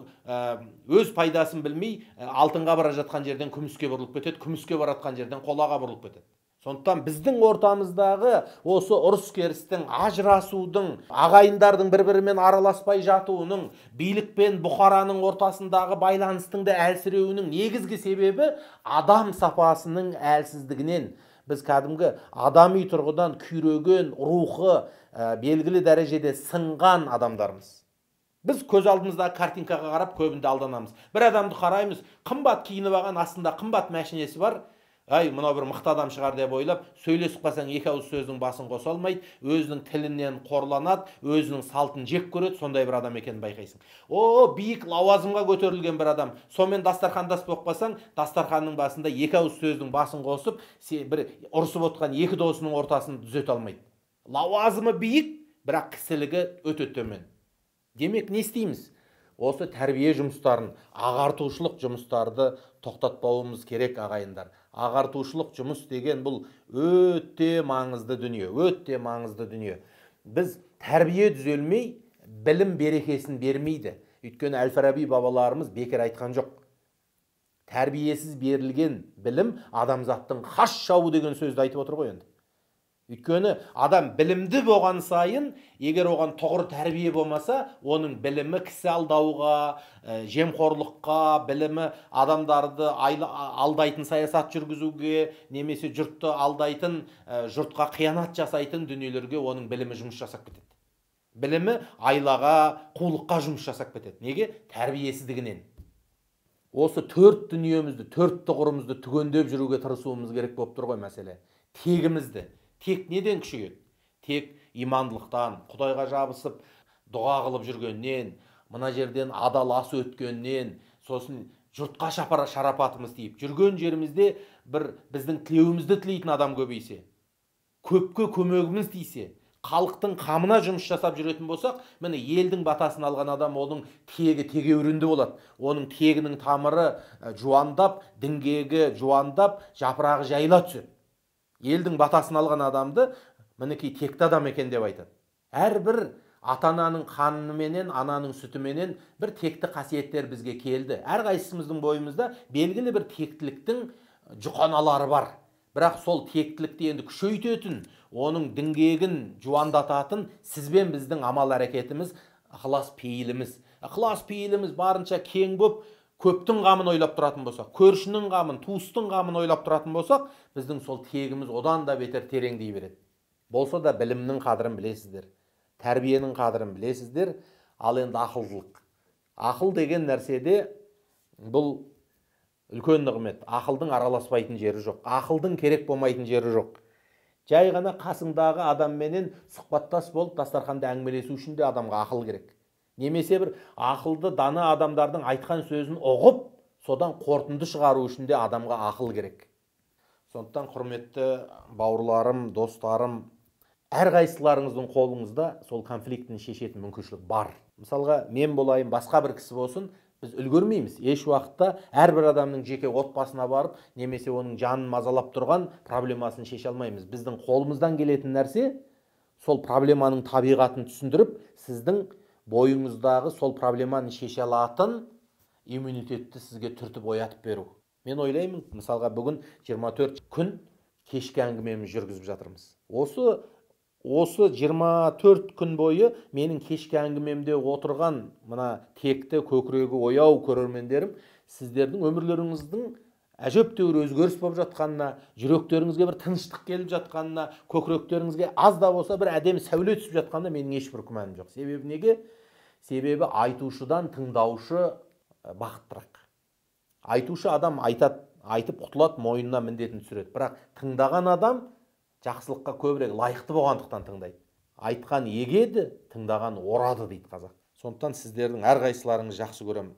өз пайдасын білмей, алтынға бара жатқан жерден күміске бұрылып кетеді, күміске баратқан жерден қолаға бұрылып кетеді. Сондықтан біздің ортамыздағы осы ұрыс керістің, ажырасудың, ағайындардың бір-бірімен араласпай жатуының, билік пен бұқараның ортасындағы байланыстың да әлсіреуінің негізгі себебі адам сапасының әлсіздігінен. Біз кәдімгі адами тұрғыдан күйреген, рухы белгілі дәрежеде сынған адамдармыз. Біз көз алдымыздағы картинкаға қарап көбінде алданамыз. Бір адамды қараймыз, қымбат киініп алған, астында қымбат мәшинесі бар. Мынау бір мықты адам шығар деп ойлап, сөйлесіп қалсаң екі ауыз сөздің басын қоса алмайды, өзінің тілінен қорланады, өзінің салтын жек көреді, сондай бір адам екенін байқайсың. Биік лауазымға көтерілген бір адам. Сонымен дастархандас болып қалсаң, дастарханның басында екі ауыз сөздің басын қосып, бір ұрысып отқан екі досының ортасын түзете алмайды. Лауазымы биік, бірақ кісілігі өте төмен. Демек не істейміз? осы тәрбие жұмыстарын, ағартушылық жұмыстарды тоқтатпауымыз керек ағайындар. Ағартушылық жұмыс деген бұл өте маңызды дүние, өте маңызды дүние. Біз тәрбие түзелмей, білім берекесін бермейді. Өйткені Әл-Фараби бабаларымыз бекер айтқан жоқ. Тәрбиесіз берілген білім адамзаттың қас жауы деген сөзді айтып отыр ғой енді. Өйткені адам білімді болған сайын, егер оған тұғыр тәрбие болмаса, оның білімі кісі алдауға, жемқорлыққа, білімі адамдарды алдайтын саясат жүргізуге, немесе жұртты алдайтын, жұртқа қиянат жасайтын дүниелерге оның білімі жұмыс жасап кетеді. Білімі айлаға, қулыққа жұмыс жасап кетеді. Неге? Тәрбиесіздігінен. Осы төрт дүниемізді, төрт тұғырымызды түгендеп жүруге тырысуымыз керек болып тұр ғой мәселе. Тегімізді. Тек неден күшейеді? Тек имандылықтан, Құдайға жабысып, дұға қылып жүргеннен, мына жерден адал ас өткеннен, сосын жұртқа шарапатымыз тиіп, жүрген жерімізде біздің тілеуімізді тілейтін адам көбейсе, көпке көмегіміз тисе, халықтың қамына жұмыс жасап жүретін болсақ, міне елдің батасын алған адам оның тегі тегеурінді болады. Оның тегінің тамыры жуандап, діңгегі жуандап, жапырағы жайыла түседі. Елдің батасын алған адамды мінекей текті адам екен деп айтады. Әрбір ата-ананың қаныменен, ананың сүтіменен бір текті қасиеттер бізге келді. Әрқайсымыздың бойымызда белгілі бір тектіліктің жұқаналары бар. Бірақ сол тектілікті енді күшейтетін, оның діңгегін жуандататын сізбен біздің амал әрекетіміз, ықылас пейіліміз. Ықылас пейіліміз барынша кең боп, көптің қамын ойлап тұратын болсақ, көршінің қамын, туыстың қамын ойлап тұратын болсақ, біздің сол тегіміз одан да бетер тереңдей береді. Болса да білімнің қадірін білесіздер, тәрбиенің қадірін білесіздер, ал енді ақылдылық. Ақыл деген нәрседе бұл үлкен нығмет. Ақылдың араласпайтын жері жоқ, ақылдың керек болмайтын жері жоқ. Жай ғана қасыңдағы адамменен сұхбаттас болып, дастарханда әңгімелесу үшін де адамға ақыл керек. Немесе бір ақылды дана адамдардың айтқан сөзін оғып, содан қорытынды шығару үшін де адамға ақыл керек. Сондықтан құрметті бауырларым, достарым, әрқайсыларыңыздың қолыңызда сол конфликтін шешетін мүмкіншілік бар. Мысалға, мен болайын, басқа бір кісі болсын, біз үлгермейміз. Еш уақытта әрбір адамның жеке отбасына барып, немесе оның жанын мазалап тұрған проблемасын шеше алмаймыз. Біздің қолымыздан келетін нәрсе сол проблеманың табиғатын түсіндіріп, сіздің бойыңыздағы сол проблеманы шеше алатын иммунитетті сізге түртіп оятып беру. Мен ойлаймын, мысалға бүгін 24 күн кешкі әңгімемізді жүргізіп жатырмыз. Осы 24 күн бойы менің кешкі әңгімемде отырған мына текті, көкірегі ояу көрермендерім, сіздердің өмірлеріңіздің әжептәуір өзгеріс болып жатқанына, жүректеріңізге бір тыныштық келіп жатқанына, көкіректеріңізге аз да болса бір әдемі сәуле түсіп жатқанына менің ешбір күмәнім жоқ. Себебі неге? Себебі айтушыдан тыңдаушы бақыттырақ. Айтушы адам айтып құтылады, мойнына міндетін түсіреді. Бірақ тыңдаған адам жақсылыққа көбірек лайықты болғандықтан тыңдайды. Айтқан егеді, тыңдаған орады дейді қазақ. Сондықтан сіздердің әрқайсыларыңыз жақсы көремін.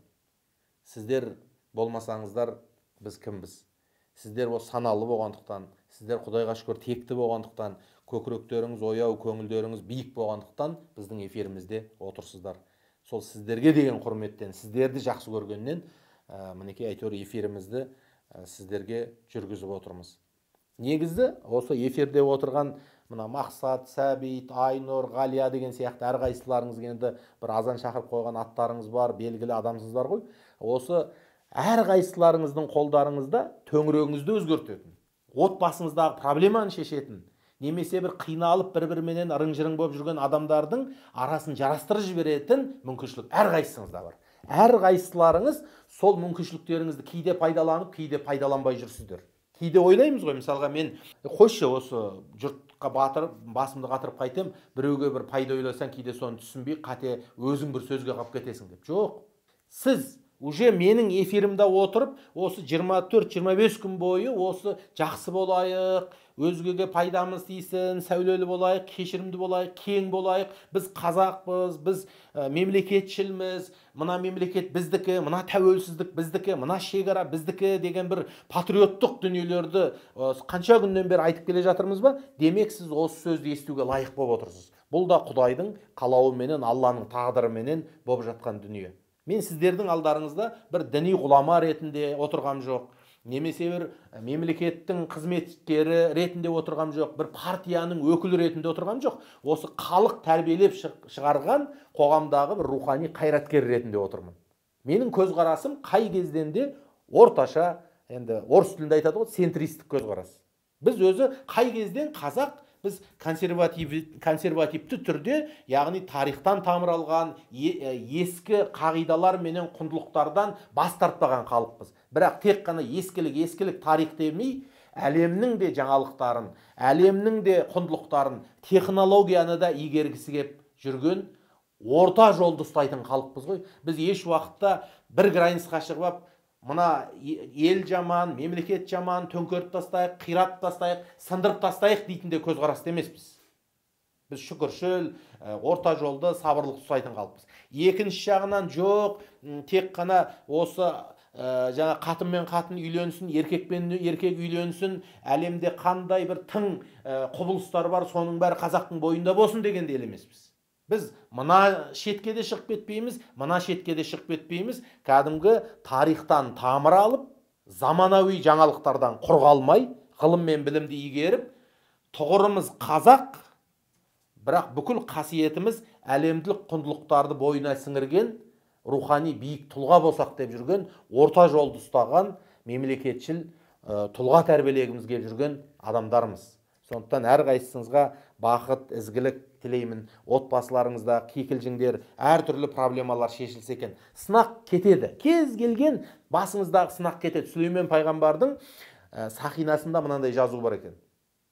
Сіздер болмасаңыздар біз кімбіз? Сіздер саналы болғандықтан, сіздер Құдайға шүкір текті болғандықтан, көкіректеріңіз ояу, көңілдеріңіз биік болғандықтан біздің эфирімізде отырсыздар. Сол сіздерге деген құрметтен, сіздерді жақсы көргеннен, мінекей әйтеуір эфирімізді сіздерге жүргізіп отырмыз. Негізі осы эфирде отырған мына Мақсат, Сәбит, Айнұр, Ғалия деген сияқты әрқайсыларыңыз енді бір азан шақырып қойған аттарыңыз бар, белгілі адамсыздар ғой. Осы әрқайсыларыңыздың қолдарыңызда төңірегіңізді өзгертетін, отбасыңыздағы проблеманы шешетін, немесе бір қиналып бір-біріменен ырың-жырың болып жүрген адамдардың арасын жарастырып жіберетін мүмкіншілік әрқайсыңызда бар. Әрқайсыларыңыз сол мүмкіншіліктеріңізді кейде пайдаланып, кейде пайдаланбай жүрсіздер. Кейде ойлаймыз ғой, мысалға мен қойшы осы жұртқа батырып, басымды қатырып қайтем, біреуге бір пайда ойласаң, кейде соны түсінбей, қате өзің бір сөзге қалып кетесің деп. Жоқ. Сіз уже менің эфирімде отырып, осы 24-25 күн бойы осы жақсы болайық, өзгеге пайдамыз тисін, сәулелі болайық, кешірімді болайық, кең болайық, біз қазақпыз, біз мемлекетшілміз, мына мемлекет біздікі, мына тәуелсіздік біздікі, мына шекара біздікі деген бір патриоттық дүниелерді қанша күннен бері айтып келе жатырмыз ба? Демек сіз осы сөзді естуге лайық болып отырсыз. Бұл да Құдайдың қалауыменен, Алланың тағдырыменен болып жатқан дүние. Мен сіздердің алдарыңызда бір діни ғұлама ретінде отырғам жоқ, немесе бір мемлекеттің қызметкері ретінде отырғам жоқ, бір партияның өкілі ретінде отырғам жоқ. Осы халық тәрбиелеп шығарған қоғамдағы бір рухани қайраткер ретінде отырмын. Менің көзқарасым қай кезден де орташа, енді орыс тілінде айтады ғой, центристік көзқарас. Біз өзі қай кезден қазақ, біз консервативті түрде, яғни тарихтан тамыр алған ескі қағидалар менен құндылықтардан бас тартпаған халықпыз. Бірақ тек қана ескілік тарих демей, әлемнің де жаңалықтарын, әлемнің де құндылықтарын, технологияны да игергісі кеп жүрген орта жолды ұстайтын халықпыз ғой. Біз еш уақытта бір границаға шығып, мына ел жаман, мемлекет жаман, төңкеріп тастайық, қирап тастайық, сындырып тастайық дейтінде көзқараста емеспіз. Біз шүкіршіл, орта жолды сабырлық ұстайтын халықпыз. Екінші жағынан жоқ, тек қана осы жаңа қатын мен қатын үйленсін, еркек пен еркек үйленсін, әлемде қандай бір тың құбылыстар бар, соның бәрі қазақтың бойында болсын деген де емеспіз. Біз мына шетке де шығып кетпейміз, мына шетке де шығып кетпейміз. Кәдімгі тарихтан тамыр алып, заманауи жаңалықтардан құр қалмай, ғылым мен білімді игеріп, тұғырымыз қазақ, бірақ бүкіл қасиетіміз әлемдік құндылықтарды бойына сіңірген, рухани биік тұлға болсақ деп жүрген, орта жолды ұстаған, мемлекетшіл тұлға тәрбиелегіміз келіп жүрген адамдармыз. Сондықтан әрқайсыңызға бақыт, ізгілік тілеймін. Отбасыларыңызда кикілжіңдер, әртүрлі проблемалар шешілсе екен. Сынақ кетеді. Кез келген басыңыздағы сынақ кетеді. Сүлеймен пайғамбардың сахинасында мынандай жазу бар екен.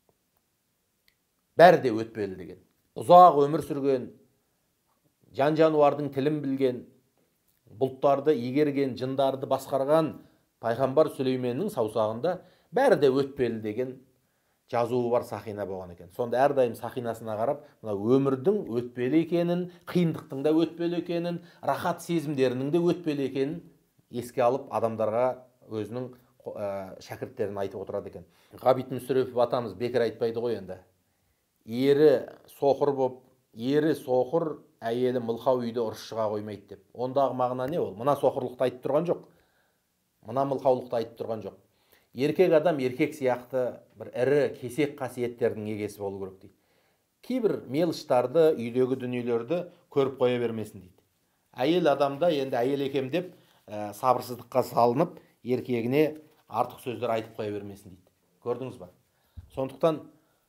Бәрі де өтпелі деген. Ұзақ өмір сүрген, жан-жануардың тілін білген, бұлттарды игерген, жындарды басқарған пайғамбар Сүлейменнің саусағында бәрі де өтпелі деген жазуы бар сахина болған екен. Сонда әрдайым сахинасына қарап, мына өмірдің өтпелі екенін, қиындықтың да өтпелі екенін, рахат сезімдерінің де өтпелі екенін еске алып, адамдарға өзінің шәкірттерін айтып отырады екен. Ғабит Мүсірепов атамыз бекер айтпайды ғой енді. Ері соқыр боп, ері соқыр, әйелі мылқау үйде ұрыс шыға қоймайды деп. Ондағы мағына не ол? Мына соқырлықты айтып тұрған жоқ. Мына мылқаулықты айтып тұрған жоқ. Еркек адам еркек сияқты бір ірі кесек қасиеттердің егесі болу керек дейді. Кейбір мелыштарды, үйдегі дүниелерді көріп қоя бермесін дейді. Әйел адамда енді әйел екем деп сабырсыздыққа салынып, еркегіне артық сөздер айтып қоя бермесін дейді. Көрдіңіз ба? Сондықтан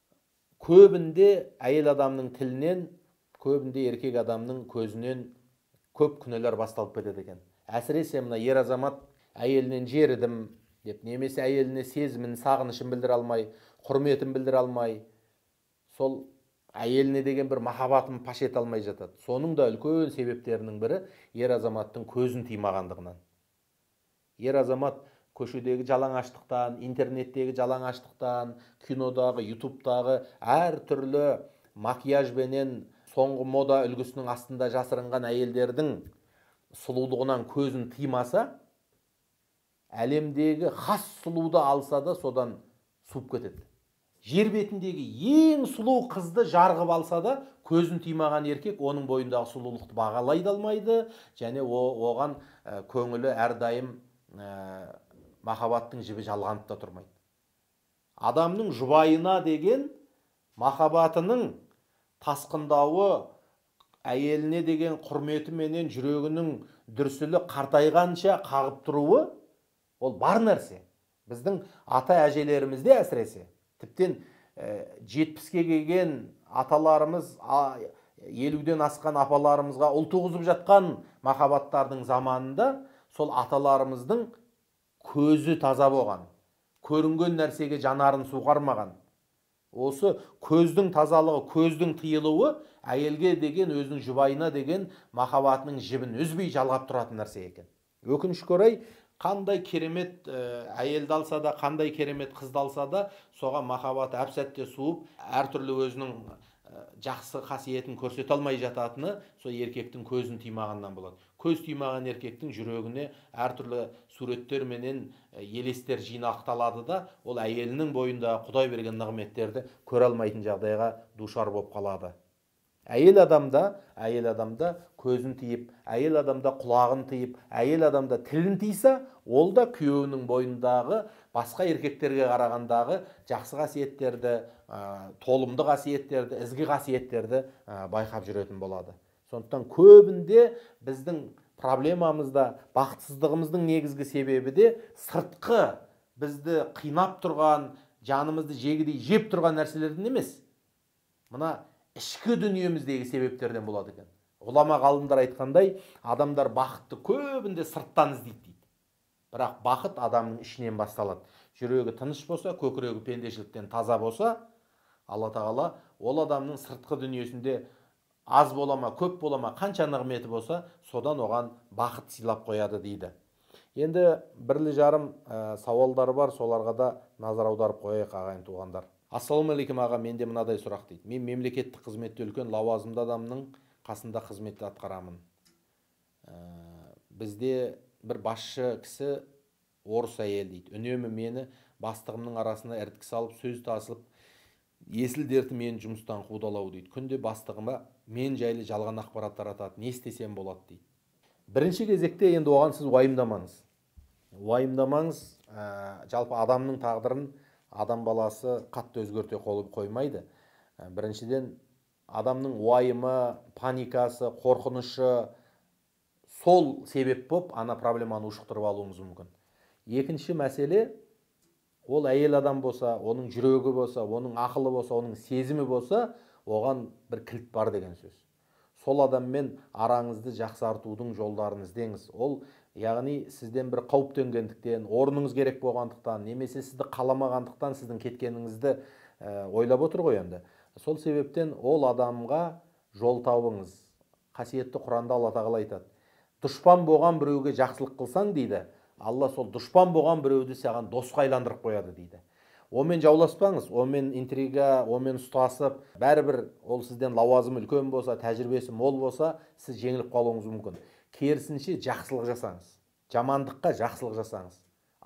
көбінде әйел адамның тілінен, көбінде еркек адамның көзінен көп күнәлар басталып кетеді екен. Әсіресе мына ер азамат әйелінен жерідім деп, немесе әйеліне сезімін, сағынышын білдіре алмай, құрметін білдіре алмай, сол әйеліне деген бір махаббатын паш ете алмай жатады. Соның да үлкен себептерінің бірі ер азаматтың көзін тимағандығынан. Ер азамат көшедегі жалаңаштықтан, интернеттегі жалаңаштықтан, кинодағы, ютубтағы әр түрлі макияжбенен соңғы мода үлгісінің астында жасырынған әйелдердің сұлулығынан көзін тимаса, әлемдегі хас сұлуды алса да содан суып кетеді. Жер бетіндегі ең сұлу қызды жарғып алса да, көзін тимаған еркек оның бойындағы сұлулықты бағалай да алмайды, және оған көңілі әрдайым махаббаттың жібі жалғанып та тұрмайды. Адамның жұбайына деген махаббатының тасқындауы, әйеліне деген құрметі менен жүрегінің дүрсілі қартайғанша қағып тұруы, ол бар нәрсе. Біздің ата әжелерімізде әсіресе, тіптен 70-ке келген аталарымыз, 50-ден асқан апаларымызға ұл туғызып жатқан махаббаттардың заманында сол аталарымыздың көзі таза болған, көрінген нәрсеге жанарын суғармаған. Осы көздің тазалығы, көздің тыйылуы әйелге деген, өзінің жұбайына деген махаббатының жібін үзбей жалғап тұратын нәрсе екен. Өкінішке орай, қандай керемет әйелді алса да, қандай керемет қызды алса да, соған махаббаты әп-сәтте суып, әртүрлі өзінің жақсы қасиетін көрсете алмай жататыны сол еркектің көзін тимағаннан болады. Көз тимаған еркектің жүрегіне әртүрлі суреттер менен елестер жинақталады да, ол әйелінің бойында Құдай берген нығметтерді көре алмайтын жағдайға душар болып қалады. әйел адамда көзін тиіп, әйел адамда құлағын тиіп, әйел адамда тілін тиса, ол да күйеуінің бойындағы басқа еркектерге қарағандағы жақсы қасиеттерді, толымды қасиеттерді, ізгі қасиеттерді байқап жүретін болады. Сондықтан көбінде біздің проблемамызда, бақытсыздығымыздың негізгі себебі де сыртқы бізді қинап тұрған, жанымызды жегідей жеп тұрған нәрселерден емес, мына ішкі дүниеміздегі себептерден болады екен. Ғұлама ғалымдар айтқандай, адамдар бақытты көбінде сырттан іздейді дейді. Бірақ бақыт адамның ішінен басталады. Жүрегі тыныш болса, көкірегі пендешіліктен таза болса, Алла тағала ол адамның сыртқы дүниесінде аз болама, көп болама, қанша нығметі болса, содан оған бақыт сыйлап қояды дейді. Енді бірлі жарым сауалдар бар, соларға да назар аударып қояйық, ағайын туғандар. Ассалаумағалейкум аға, менде мынадай сұрақ дейді. Мен мемлекеттік қызметте үлкен лауазымды адамның қасында қызметті атқарамын. Бізде бір басшы кісі орыс әйел дейді. Үнемі мені бастығымның арасына іріткі салып, сөз тасылып, есіл дерті мені жұмыстан қудалау дейді. Күнде бастығыма мен жайлы жалған ақпарат таратады. Не істесем болады дейді. Бірінші кезекте енді оған сіз уайымдамаңыз. Жалпы адамның тағдырын адам баласы қатты өзгерте қоймайды. Біріншіден, адамның уайымы, паникасы, қорқынышы сол себеп болып, ана проблеманы ушықтырып алуыңыз мүмкін. Екінші мәселе, ол әйел адам болса, оның жүрегі болса, оның ақылы болса, оның сезімі болса, оған бір кілт бар деген сөз. Сол адаммен араңызды жақсартудың жолдарын іздеңіз. Ол яғни сізден бір қауіптенгендіктен, орныңыз керек болғандықтан, немесе сізді қаламағандықтан сіздің кеткеніңізді ойлап отыр ғой енді. Сол себептен ол адамға жол табыңыз. Қасиетті Құранда Алла тағала айтады. Дұшпан болған біреуге жақсылық қылсаң дейді, Алла сол дұшпан болған біреуді саған досқа айландырып қояды дейді. Онымен жауласпаңыз, онымен интрига, онымен ұстасып, бәрібір ол сізден лауазымы үлкен болса, тәжірибесі мол болса, сіз жеңіліп қалуыңыз мүмкін. Керісінше жақсылық жасаңыз. Жамандыққа жақсылық жасаңыз.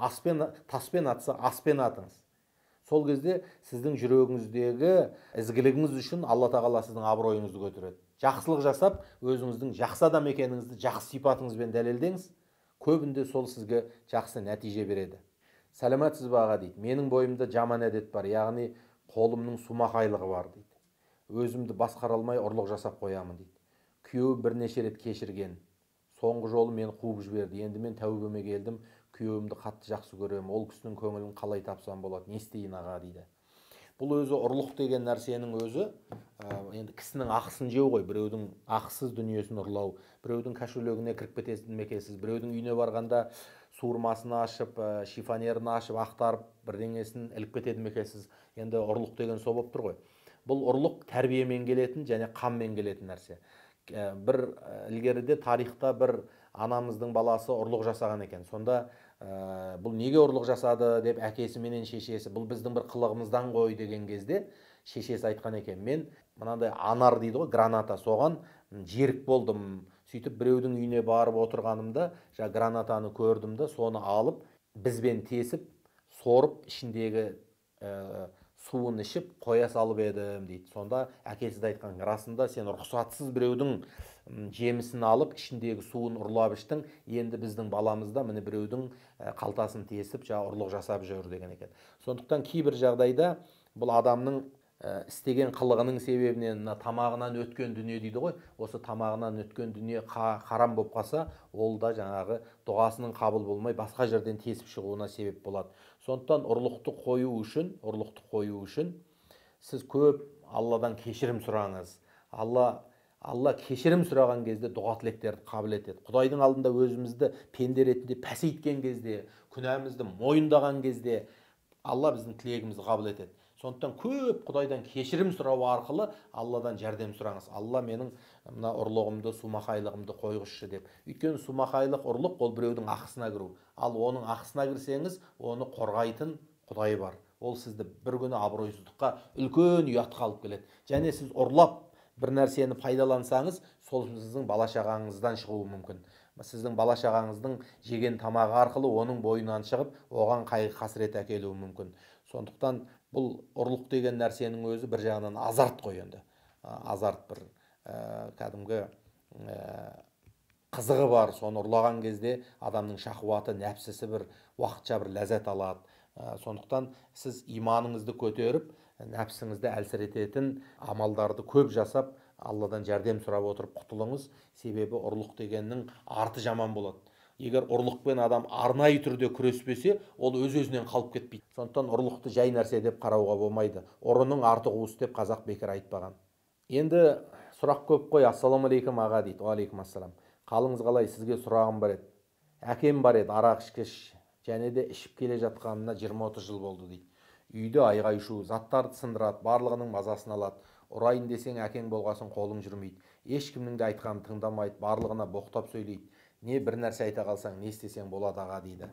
Таспен атса, аспен атыңыз. Сол кезде сіздің жүрегіңіздегі ізгілігіңіз үшін Алла тағала сіздің абыройыңызды көтереді. Жақсылық жасап, өзіңіздің жақсы адам екеніңізді жақсы сипатыңызбен дәлелдеңіз. Көбінде сол сізге жақсы нәтиже береді. Сәлематсыз ба аға дейді. Менің бойымда жаман әдет бар, яғни қолымның сумақайлығы бар дейді. Өзімді басқара алмай ұрлық жасап қоямын дейді. Күйеуім бірнеше рет кешірген. Соңғы жолы мені қуып жіберді. Енді мен тәубеме келдім. Күйеуімді қатты жақсы көремін. Ол кісінің көңілін қалай тапсам болады? Не істейін аға дейді. Бұл өзі ұрлық деген нәрсенің өзі енді кісінің ақысын жеу ғой. Біреудің ақысыз дүниесін ұрлау, біреудің кошелегіне кіріп кетесіз мекесіз, біреудің үйіне барғанда суырмасын ашып, шифонерін ашып, ақтарып, бірдеңесін іліп кетеді мекесіз. Енді ұрлық деген со болып тұр ғой. Бұл ұрлық тәрбиемен келетін және қанмен келетін нәрсе. Бір ілгеріде тарихта бір анамыздың баласы ұрлық жасаған екен. Сонда бұл неге ұрлық жасады деп әкесі менен шешесі, бұл біздің бір қылығымыздан ғой деген кезде шешесі айтқан екен, мен мынандай анар дейді ғой, граната, соған жерік болдым. Сөйтіп біреудің үйіне барып отырғанымда гранатаны көрдім да, соны алып бізбен тесіп, сорып, ішіндегі суын ішіп қоя салып едім дейді. Сонда әкесі де айтқан, расында сен рұқсатсыз біреудің жемісін алып, ішіндегі суын ұрлап іштің, енді біздің баламызда міне біреудің қалтасын тесіп, ұрлық жасап жүр деген екен. Сондықтан кейбір жағдайда бұл адамның істеген қылығының себебінен тамағынан өткен дүние дейді ғой, осы тамағынан өткен дүние харам болып қалса, ол да жаңағы дұғасының қабыл болмай басқа жерден тесіп шығуына себеп болады. Сондықтан ұрлықты қою үшін сіз көп Алладан кешірім сұраңыз. Алла кешірім сұраған кезде дұға тілектерді қабыл етеді. Құдайдың алдында өзімізді пенде ретінде пәсейткен кезде, күнәмізді мойындаған кезде Алла біздің тілегімізді қабыл етеді. Сондықтан көп Құдайдан кешірім сұрау арқылы Алладан жәрдем сұраңыз. Алла менің мына ұрлығымды, сумақайлығымды қойғызшы деп. Өйткені сумақайлық, ұрлық ол біреудің ақысына кіру. Ал оның ақысына кірсеңіз, оны қорғайтын Құдай бар. Ол сізді бір күні абыройсыздыққа, үлкен ұятқа алып келеді. Және сіз ұрлап бір нәрсені пайдалансаңыз, сол сіздің бала-шағаңыздан шығуы мүмкін. Сіздің бала-шағаңыздың жеген тамағы арқылы оның бойынан шығып, оған қайғы қасірет әкелуі мүмкін. Сондықтан бұл ұрлық деген нәрсенің өзі бір жағынан азарт қой енді. Азарт бір кәдімгі қызығы бар. Соны ұрлаған кезде адамның шахуаты, нәпсісі бір уақытша бір ләззат алады. Сондықтан сіз иманыңызды көтеріп, нәпсіңізді әлсірететін амалдарды көп жасап, Алладан жәрдем сұрап отырып құтылыңыз. Себебі ұрлық дегеннің арты жаман болады. Егер ұрлықпен адам арнайы түрде күреспесе, ол өз-өзінен қалып кетпейді. Сондықтан ұрлықты жай нәрсе деп қарауға болмайды. Ұрының арты қуыс деп қазақ бекер айтпаған. Енді сұрақ көп қой. Ассалаумағалейкум аға дейді. Уағалейкум ассалам. Қалыңыз қалай? Сізге сұрағым бар еді. Әкем бар еді, арақ ішкіш, және де ішіп келе жатқанына 20-30 жыл болды дейді. Үйде айғай-шу, заттарды сындырады, барлығының мазасын алады. Ұрайын десең әкең болғасын қолың жүрмейді. Ешкімнің де айтқанын тыңдамайды, барлығына боқтап сөйлейді. Не бір нәрсе айта қалсаң, не істесең болады аға дейді.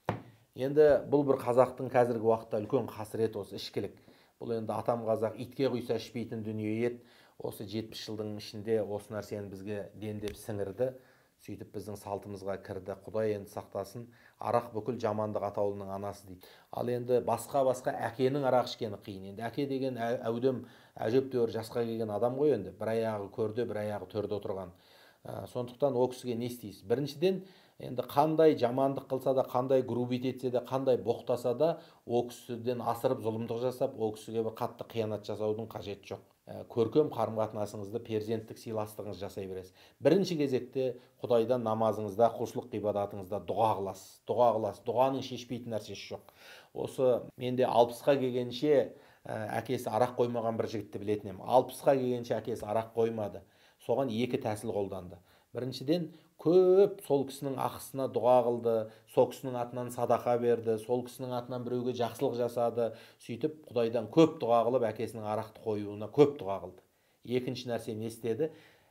Енді бұл бір қазақтың қазіргі уақытта үлкен қасірет, осы ішкілік. Бұл енді атам қазақ итке құйса ішпейтін дүние еді. Осы 70 жылдың ішінде осы нәрсені бізге дендеп сіңірді. Сөйтіп біздің салтымызға кірді. Құдай енді сақтасын. Арақ бүкіл жамандық атаулының анасы дейді. Ал енді басқа әкенің арақ ішкені қиын. Енді әке деген әудем әжептәуір жасқа келген адам ғой енді. Бір аяғы көрде, бір аяғы төрде отырған. Сондықтан ол кісіге не істейсіз? Біріншіден, енді қандай жамандық қылса да, қандай грубит етсе де, қандай боқтаса да, ол кісіден асырып зұлымдық жасап, ол кісіге бір қатты қиянат жасаудың қажеті жоқ. Көркем қарым-қатынасыңызды, перзенттік сыйластығыңызды жасай бересіз. Бірінші кезекте Құдайдан намазыңызда, құлшылық ғибадатыңызда дұға қыласыз. Дұғаның шешпейтін нәрсесі жоқ. Осы менде 60-қа келгенше әкесі арақ қоймаған бір жігітті білетін едім. 60-қа келгенше әкесі арақ қоймады. Соған екі тәсіл қолданды. Біріншіден, көп сол кісінің ақысына дұға қылды, сол кісінің атынан садақа берді, сол кісінің атынан біреуге жақсылық жасады. Сөйтіп Құдайдан көп дұға қылып, әкесінің арақты қоюына көп дұға қылды. Екінші нәрсе не істеді?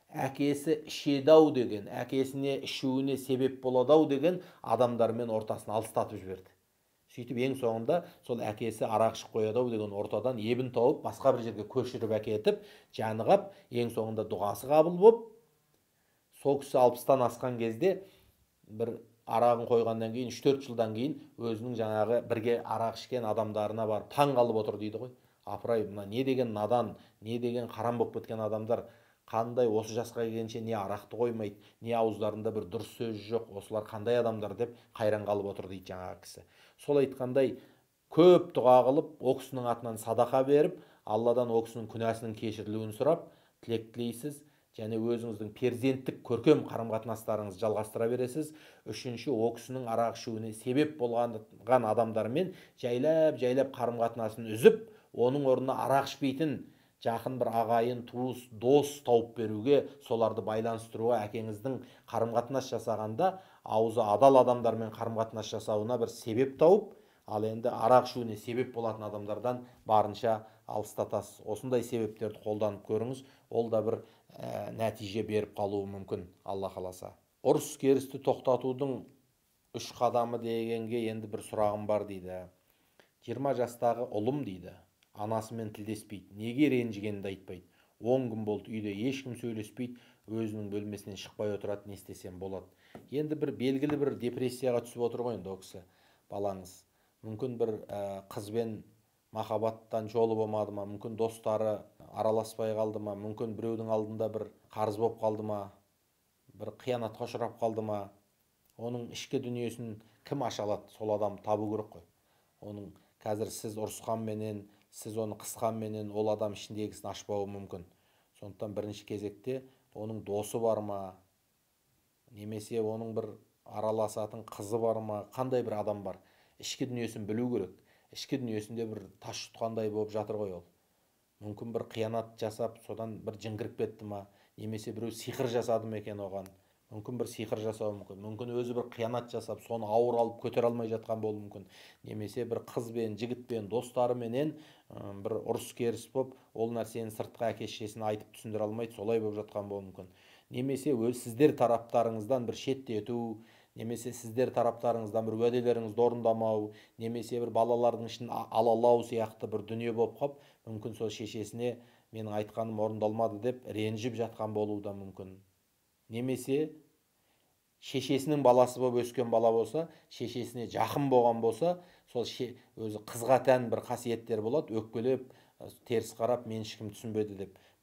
Әкесі ішеді-ау деген, әкесіне ішуіне себеп болады-ау деген адамдармен ортасын алыстатып жіберді. Сөйтіп ең соңында сол әкесі арақ ішіп қояды-ау деген ортадан ебін тауып, басқа бір жерге көшіріп әкетіп, жанығап, ең соңында дұғасы қабыл болып, сол кісі 60-тан асқан кезде бір арағын қойғаннан кейін 3-4 жылдан кейін өзінің жаңағы бірге арақ ішкен адамдарына барып таң қалып отыр дейді ғой. Апырай, мына не деген надан, не деген қарам болып кеткен адамдар, қандай осы жасқа келгенше не арақты қоймайды, не ауыздарында бір дұрыс сөз жоқ, осылар қандай адамдар деп қайран қалып отыр дейді жаңағы кісі. Сол айтқандай көп дұға қылып, ол кісінің атынан садақа беріп, Алладан ол кісінің күнәсінің кешірілуін сұрап, тілек тілейсіз, және өзіңіздің перзенттік көркем қарым-қатынастарыңызды жалғастыра бересіз. Үшінші, ол кісінің арақ ішуіне себеп болған адамдармен жайлап қарым-қатынасын үзіп, оның орнына арақ ішпейтін жақын бір ағайын, туыс, дос тауып беруге, соларды байланыстыруға, әкеңіздің қарым-қатынас жасағанда аузы адал адамдармен қарым-қатынас жасауына бір себеп тауып, ал енді арақ ішуіне себеп болатын адамдардан барынша алыстатасыз. Осындай себептерді қолданып көріңіз, ол да бір нәтиже беріп қалуы мүмкін, Алла қаласа. Ұрыс керісті тоқтатудың 3 қадамы дегенге енді бір сұрағым бар дейді. 20 жастағы ұлым дейді, анасымен тілдеспейді, неге ренжігенді айтпайды. 10 күн болды, үйде ешкім сөйлеспейді, өзінің бөлмесінен шықпай отырады, не істесем болады. Енді бір белгілі бір депрессияға түсіп отыр ғой енді ол кісі, балаңыз. Мүмкін бір қызбен махаббаттан жолы болмады ма, мүмкін достары араласпай қалды ма, мүмкін біреудің алдында бір қарыз болып қалды ма, бір қиянатқа ұшырап қалды ма. Оның ішкі дүниесін кім аша алады? Сол адамды табу керек қой. Оның қазір сіз ұрысқанменен, сіз оны қысқанменен ол адам ішіндегісін ашпауы мүмкін. Сондықтан бірінші кезекте оның досы бар ма, немесе оның бір араласатын қызы бар ма, қандай бір адам бар, ішкі дүниесін білу керек. Ішкі дүниесінде бір тас жұтқандай болып жатыр ғой ол. Мүмкін бір қиянат жасап, содан бір жын кіріп кетті ма, немесе біреу сиқыр жасады ма екен оған. Мүмкін бір сиқыр жасауы мүмкін. Мүмкін өзі бір қиянат жасап, соны ауыр алып көтере алмай жатқан болуы мүмкін. Немесе бір қызбен, жігітпен, достарыменен бір ұрыс керіс болып, ол нәрсені сыртқа әке-шешесіне айтып түсіндіре алмайды, солай болып жатқан болуы мүмкін. Немесе сіздер тараптарыңыздан бір шеттету, немесе сіздер тараптарыңыздан бір уәделеріңізді орындамау, немесе бір балалардың ішін алалау сияқты бір дүние болып қап, мүмкін сол шешесіне менің айтқаным орындалмады деп ренжіп жатқан болуы да мүмкін. Немесе шешесінің баласы болып өскен бала болса, шешесіне жақын болған болса, сол өзі қызға тән бір қасиеттер болады, өкпелеп, теріс қарап, мен ешкім түсінбеді деп.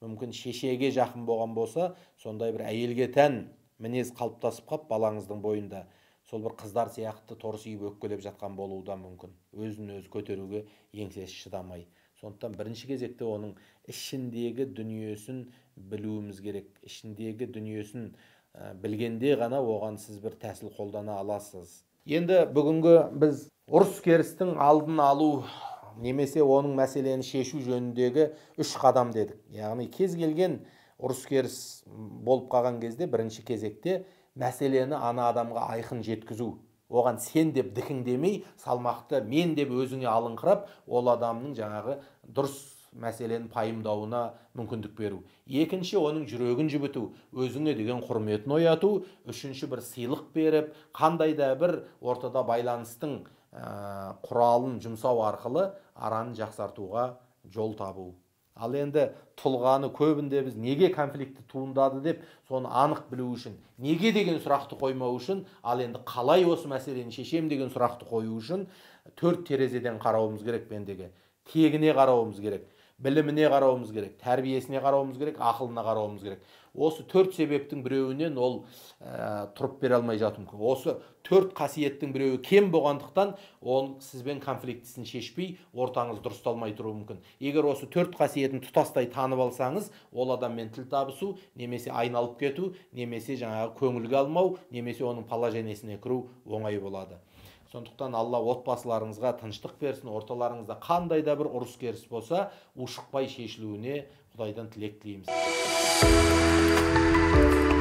мүмкін шешеге жақын болған болса, сондай бір әйелге тән мінез қалыптасып қап балаңыздың бойында. Сол бір қыздар сияқты торсиып өкпелеп жатқан болуы да мүмкін. Өзін өзі көтеруге еңсесі шыдамай. Сондықтан бірінші кезекте оның ішіндегі дүниесін білуіміз керек. Ішіндегі дүниесін білгенде ғана оған сіз бір тәсіл қолдана аласыз. Енді бүгінгі біз ұрыс керістің алдын алу немесе оның мәселені шешу жөніндегі 3 қадам дедік. Яғни кез келген ұрыс керіс болып қалған кезде бірінші кезекте мәселені ана адамға айқын жеткізу. Оған сен деп дікіңдемей, салмақты мен деп өзіңе алыңқырап, ол адамның жаңағы дұрыс мәселені пайымдауына мүмкіндік беру. Екінші, оның жүрегін жібіту, өзіңе деген құрметін ояту. Үшінші, бір сыйлық беріп, қандай да бір ортада байланыстың құралын жұмсау арқылы араны жақсартуға жол табу. Ал енді тұлғаны көбінде біз неге конфликті туындады деп соны анық білу үшін, неге деген сұрақты қоймау үшін, ал енді қалай осы мәселені шешем деген сұрақты қою үшін 4 терезеден қарауымыз керек пендеге. Тегіне қарауымыз керек, біліміне қарауымыз керек, тәрбиесіне қарауымыз керек, ақылына қарауымыз керек. Осы 4 себептің біреуінен ол тұрып бере алмай жатуы мүмкін. Осы 4 қасиеттің біреуі кем болғандықтан ол сізбен конфликтісін шешпей, ортаңыз дұрысталмай тұруы мүмкін. Егер осы 4 қасиетін тұтастай танып алсаңыз, ол адаммен тіл табысу, немесе айналып кету, немесе жаңағы көңілге алмау, немесе оның положениесіне кіру оңай болады. Сондықтан Алла отбасыларыңызға тыныштық берсін, орталарыңызда қандай да бір ұрыс керіс болса, ушықпай шешілуіне Құдайдан тілек тілейміз.